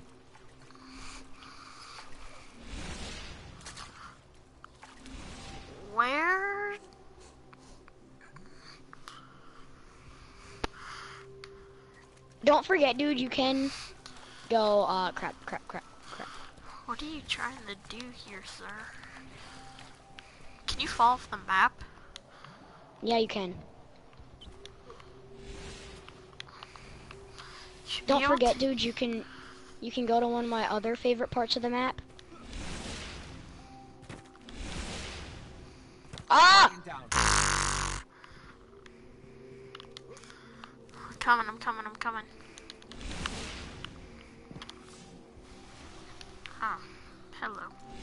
Where? Don't forget, dude, you can go, crap. What are you trying to do here, sir? Can you fall off the map? Yeah, you can. Should Don't be able forget, to- dude, you can go to one of my other favorite parts of the map. Ah! Guardian down. I'm coming. Ah, hello.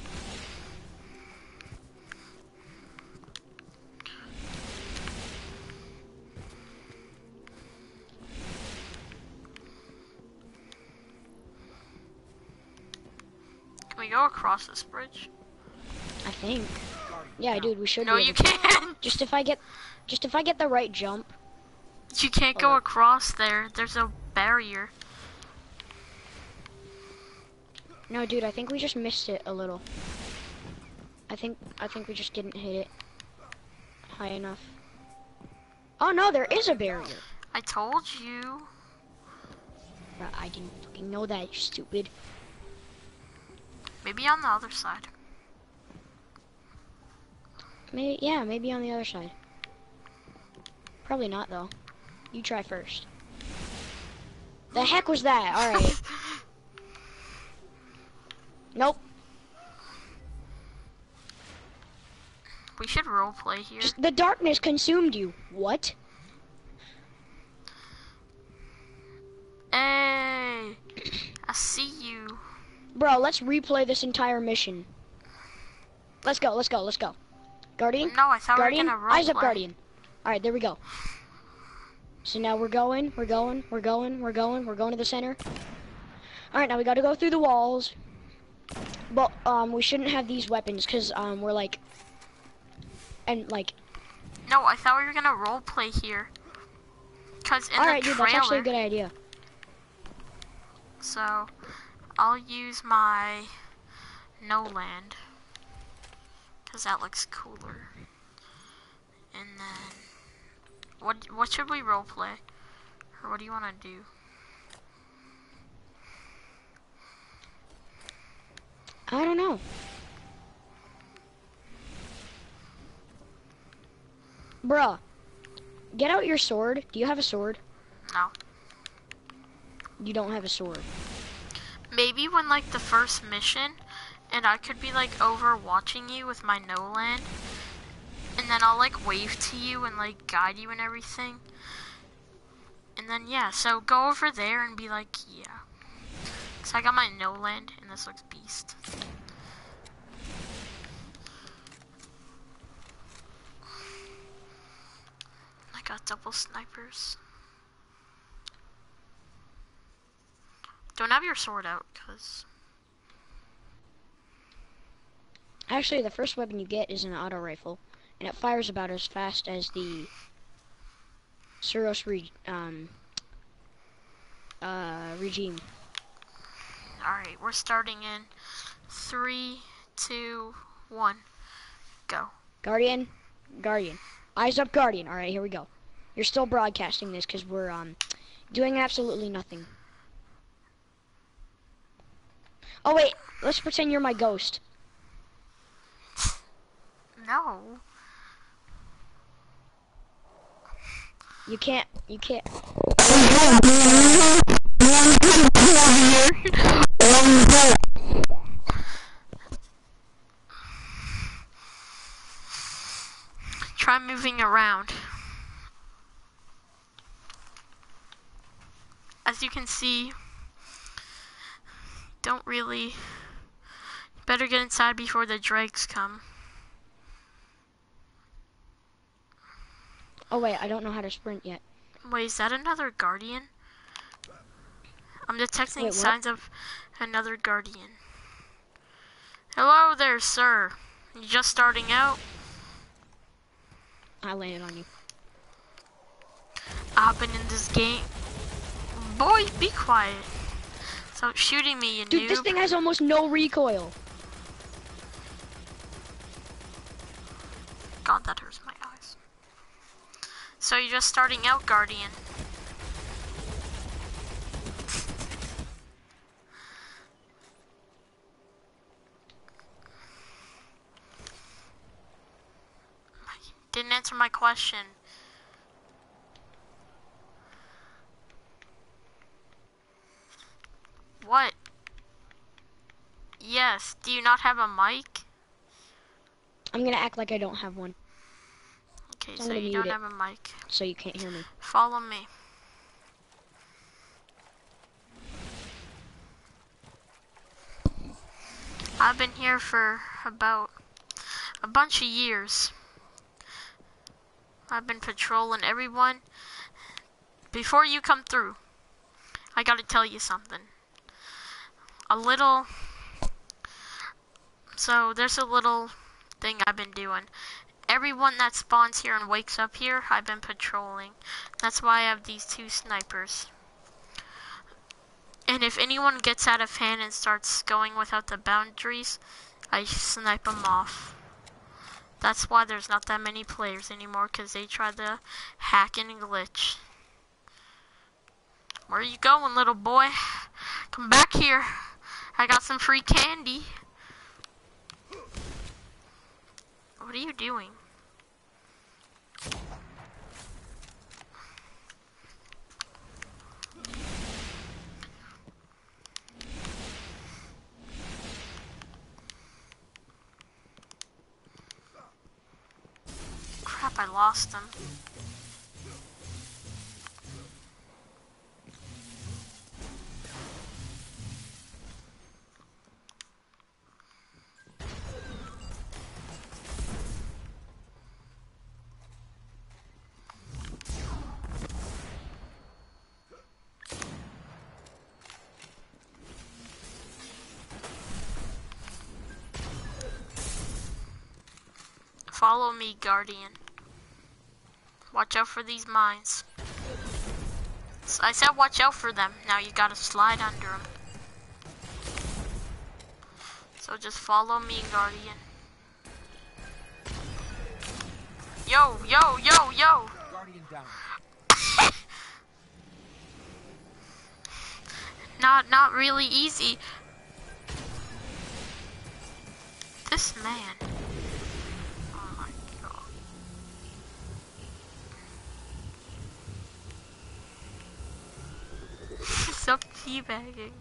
Can we go across this bridge? I think. Yeah, dude, we should No, be you able to. can't. Just if I get the right jump. You can't go across there. There's a barrier. No, dude, I think we just missed it a little. I think we just didn't hit it high enough. Oh no, there is a barrier. I told you. I didn't fucking know that, you stupid. Maybe on the other side. Maybe, yeah, maybe on the other side. Probably not though. You try first. The heck was that? Alright. Nope. We should roleplay here. Just the darkness consumed you. What? Hey, I see you. Bro, let's replay this entire mission. Let's go. Guardian? No, I thought Guardian? we were gonna Eyes up, roleplay. Guardian. Alright, there we go. So now we're going to the center. Alright, now we gotta go through the walls. But, we shouldn't have these weapons, cause, we're like... And, like... No, I thought we were gonna roleplay here. Cause in Alright, the dude, trailer, that's actually a good idea. so I'll use my No Land. Cause that looks cooler. And then, what should we roleplay? Or what do you wanna do? I don't know. Bruh, get out your sword. Do you have a sword? No. You don't have a sword. Maybe when like the first mission, and I could be like over watching you with my No Land, and then I'll like wave to you and like guide you and everything. And then yeah, so go over there and be like, yeah. Cause I got my No Land and this looks beast. I got double snipers. Don't have your sword out, cause Actually, the first weapon you get is an auto rifle, and it fires about as fast as the Suros regime. alright, we're starting in 3, 2, 1, go. Guardian, eyes up, Guardian. All right, here we go. You're still broadcasting this because we're doing absolutely nothing. Oh wait, let's pretend you're my ghost. No. You can't. Try moving around. As you can see, don't really... Better get inside before the dregs come. Oh wait, I don't know how to sprint yet. Wait, is that another guardian? I'm detecting Wait, what? signs of another guardian. Hello there, sir. You just starting out? I landed on you. I've been in this game. Boy, be quiet. Stop shooting me, you Dude, noob. this thing has almost no recoil. God, that hurts my eyes. So you're just starting out, Guardian. Didn't answer my question. What? Yes, do you not have a mic? I'm gonna act like I don't have one, Okay, I'm so gonna you mute don't it. have a mic. so you can't hear me. Follow me. I've been here for about a bunch of years. I've been patrolling everyone. Before you come through, I gotta tell you something. So there's a little thing I've been doing. Everyone that spawns here and wakes up here, I've been patrolling. That's why I have these 2 snipers. And if anyone gets out of hand and starts going without the boundaries, I snipe them off. That's why there's not that many players anymore, because they try to hack and glitch. Where are you going, little boy? Come back here. I got some free candy. What are you doing? I lost him. Follow me, Guardian. Watch out for these mines. I said watch out for them. Now you gotta slide under them. So just follow me, Guardian. Yo, yo, yo, yo! Guardian down. Not really easy. This man. Oh my god. Stop teabagging.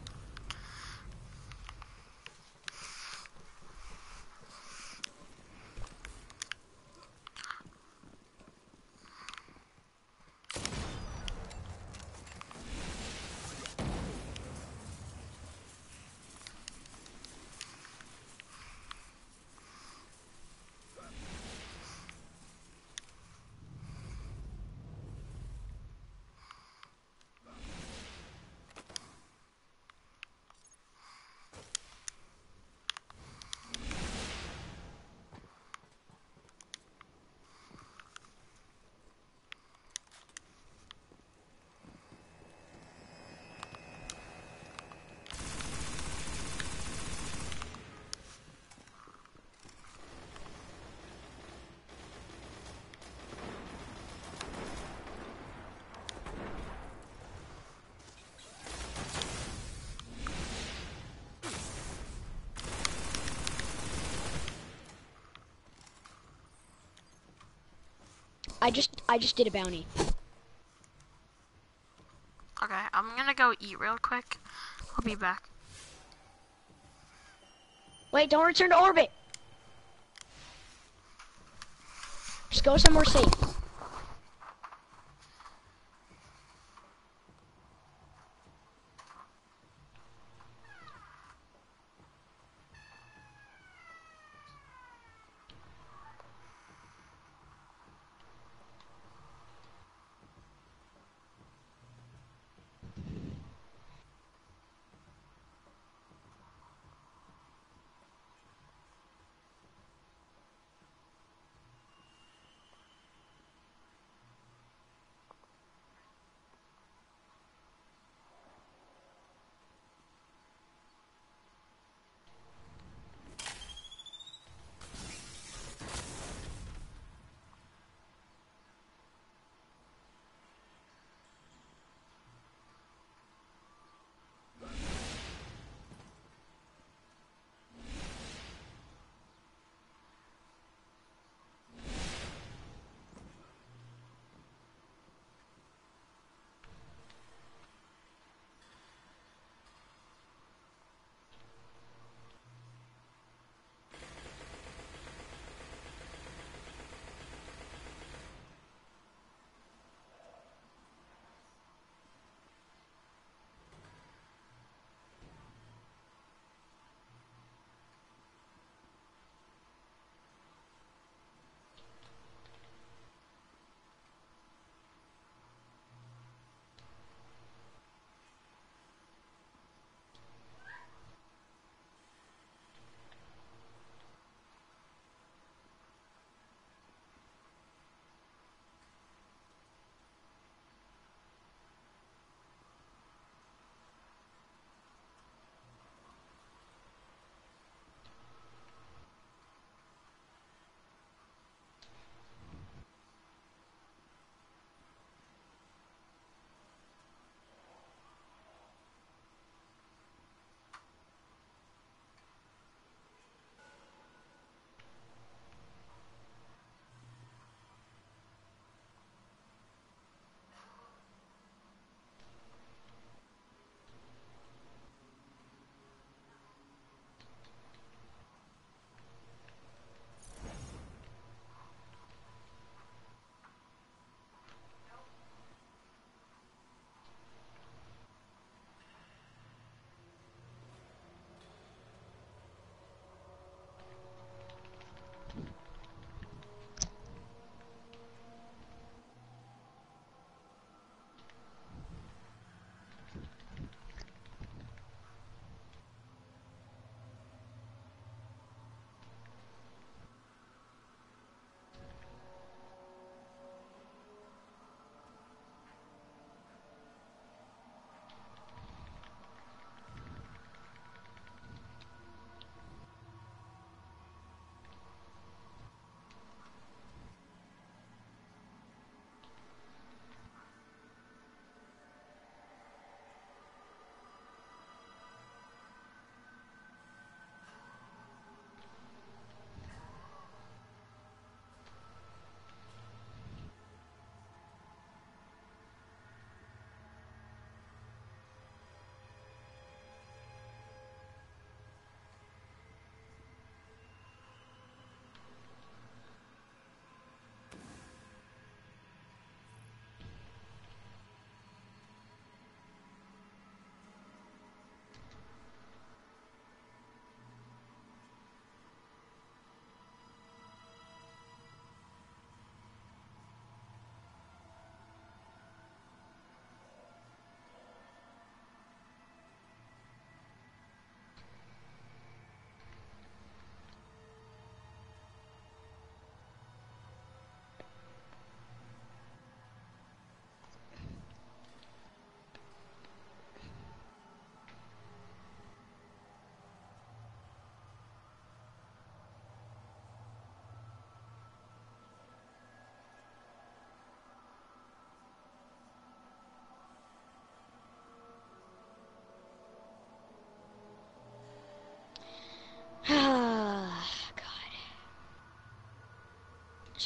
I just did a bounty. Okay, I'm gonna go eat real quick. I'll be back. Wait, don't return to orbit. Just go somewhere safe.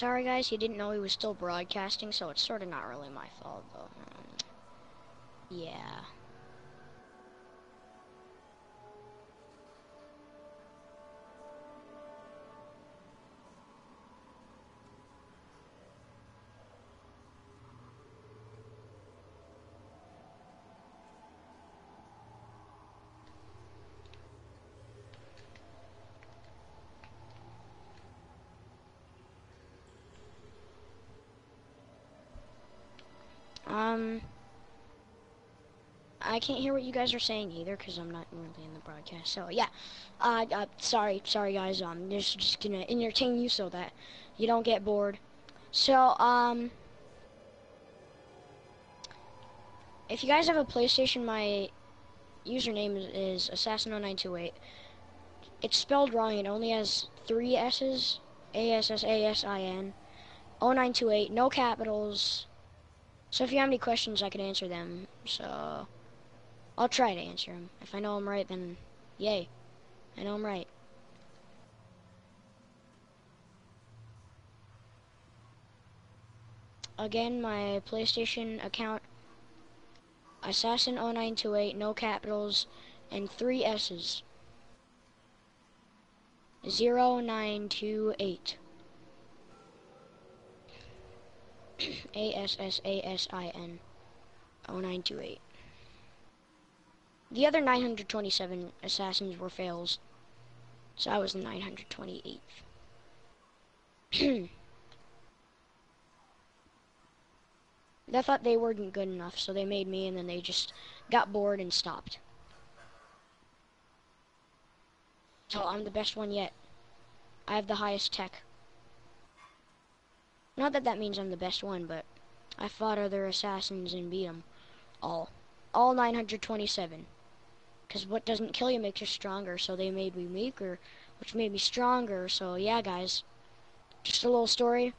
sorry guys, he didn't know he was still broadcasting, so it's sort of not really my fault though. Yeah. I can't hear what you guys are saying either because I'm not really in the broadcast. So yeah, sorry guys. Just gonna entertain you so that you don't get bored. So if you guys have a PlayStation, my username is Assassin0928. It's spelled wrong. It only has 3 S's. ASSASIN. 0928. No capitals. So if you have any questions, I can answer them. So I'll try to answer them. If I know I'm right, then yay. I know I'm right. Again, my PlayStation account, Assassin0928, no capitals, and 3 S's. 0928. ASSASIN 0928. The other 927 assassins were fails, so I was the 928th. They thought they weren't good enough, so they made me, and then they just got bored and stopped. So I'm the best one yet. I have the highest tech. Not that that means I'm the best one, but I fought other assassins and beat them all. All 927. Because what doesn't kill you makes you stronger, so they made me weaker, which made me stronger. So yeah, guys, just a little story.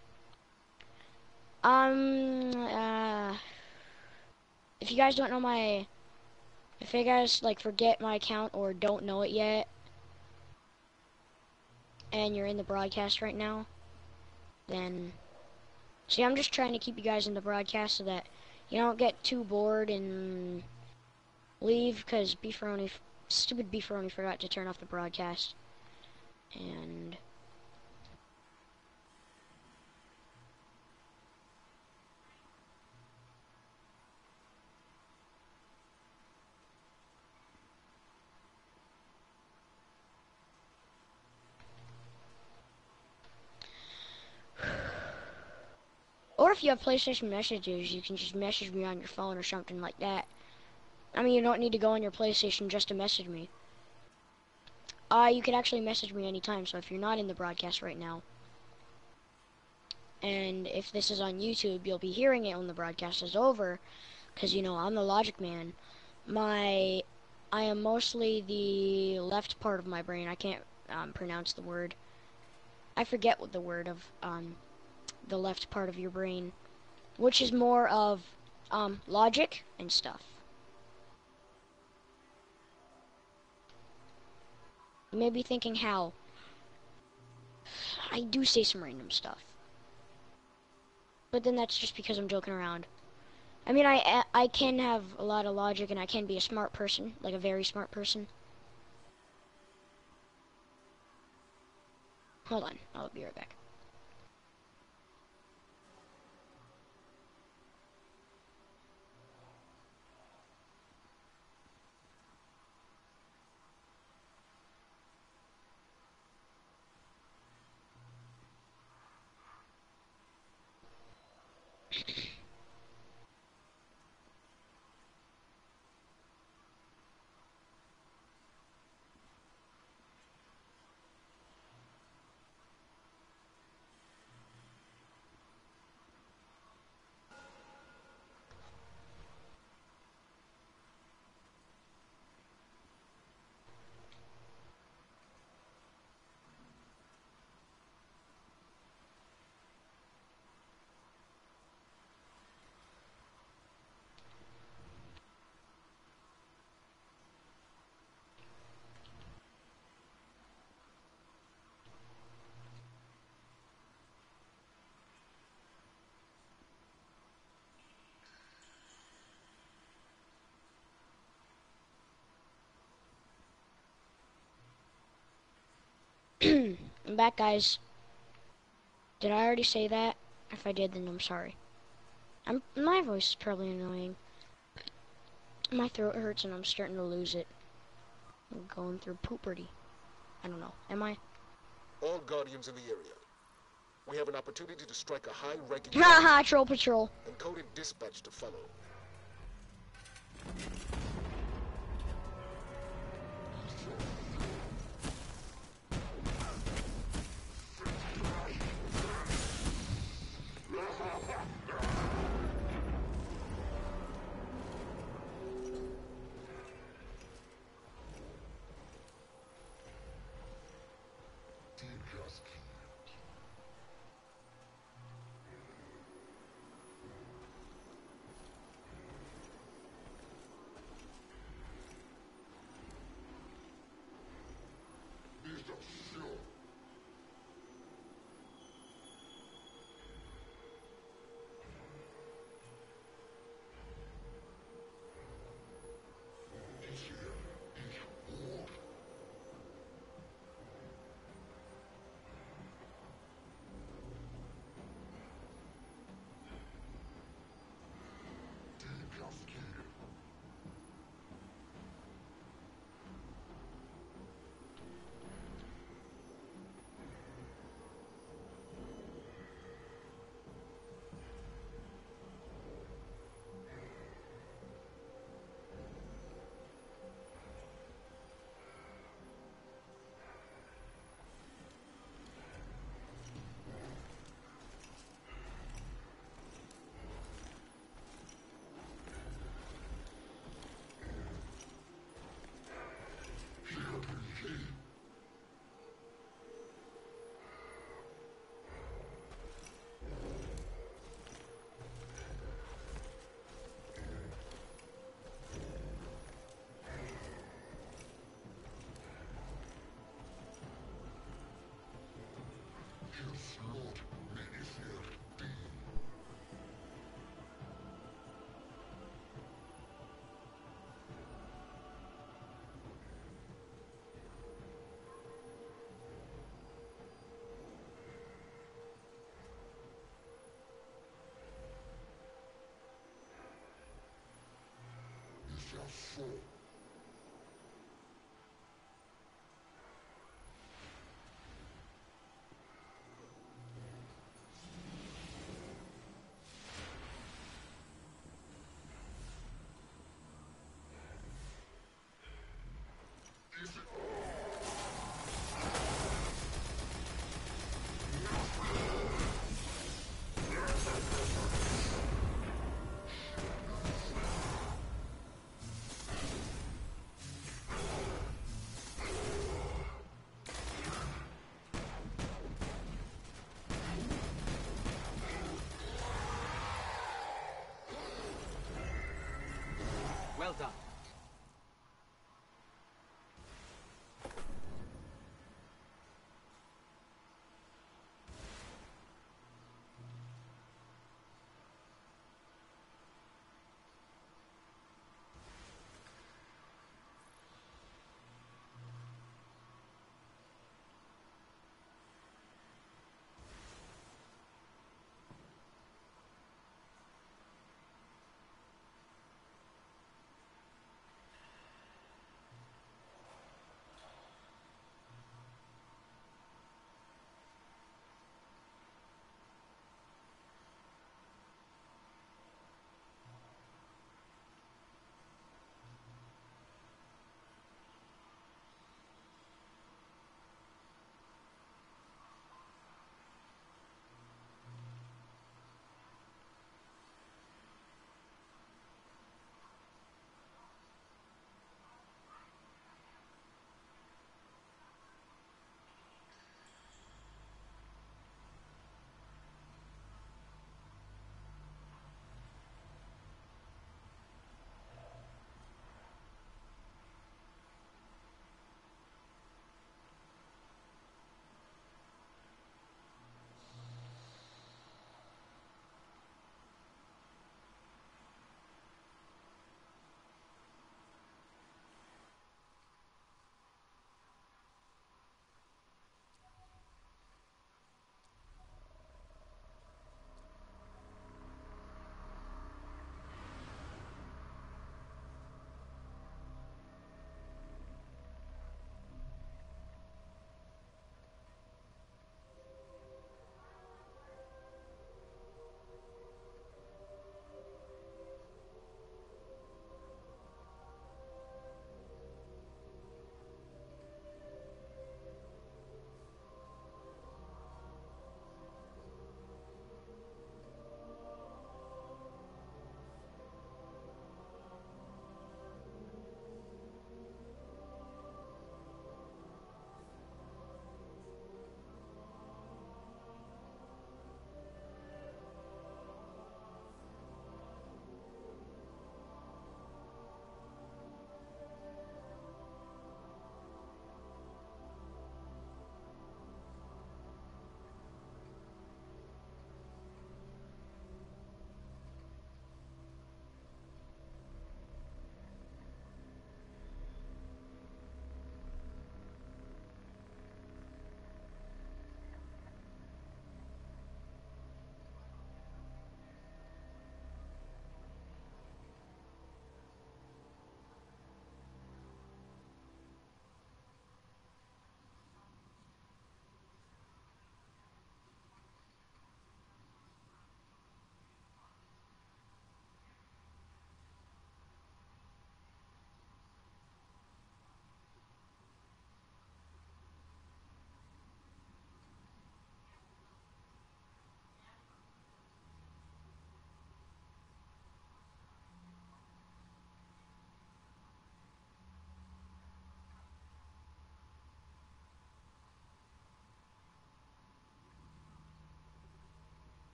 If you guys don't know if you guys like forget my account or don't know it yet, and you're in the broadcast right now, then see, I'm just trying to keep you guys in the broadcast so that you don't get too bored and leave, because stupid Beefaroni forgot to turn off the broadcast. And or if you have PlayStation messages, you can just message me on your phone or something like that. I mean, you don't need to go on your PlayStation just to message me. You can actually message me anytime, so if you're not in the broadcast right now, and if this is on YouTube, you'll be hearing it when the broadcast is over, because, you know, I'm the Logic Man. I am mostly the left part of my brain. I can't pronounce the word. I forget what the word of the left part of your brain, which is more of logic and stuff. You may be thinking how. I do say some random stuff, but then that's just because I'm joking around. I mean, I can have a lot of logic, and I can be a smart person, like a very smart person. Hold on, I'll be right back. I'm back, guys. Did I already say that? If I did, then I'm sorry. My voice is probably annoying. My throat hurts and I'm starting to lose it. I'm going through puberty. I don't know. Am I? All Guardians in the area. We have an opportunity to strike a high-ranking Haha, Troll Patrol. and coded dispatch to follow.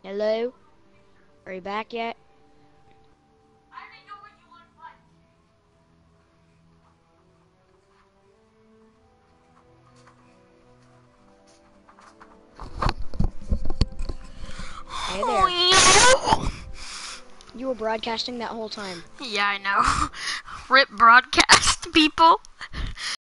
Hello? Are you back yet? Hey there. Oh, You were broadcasting that whole time. yeah. Yeah, I know. Rip broadcast, people.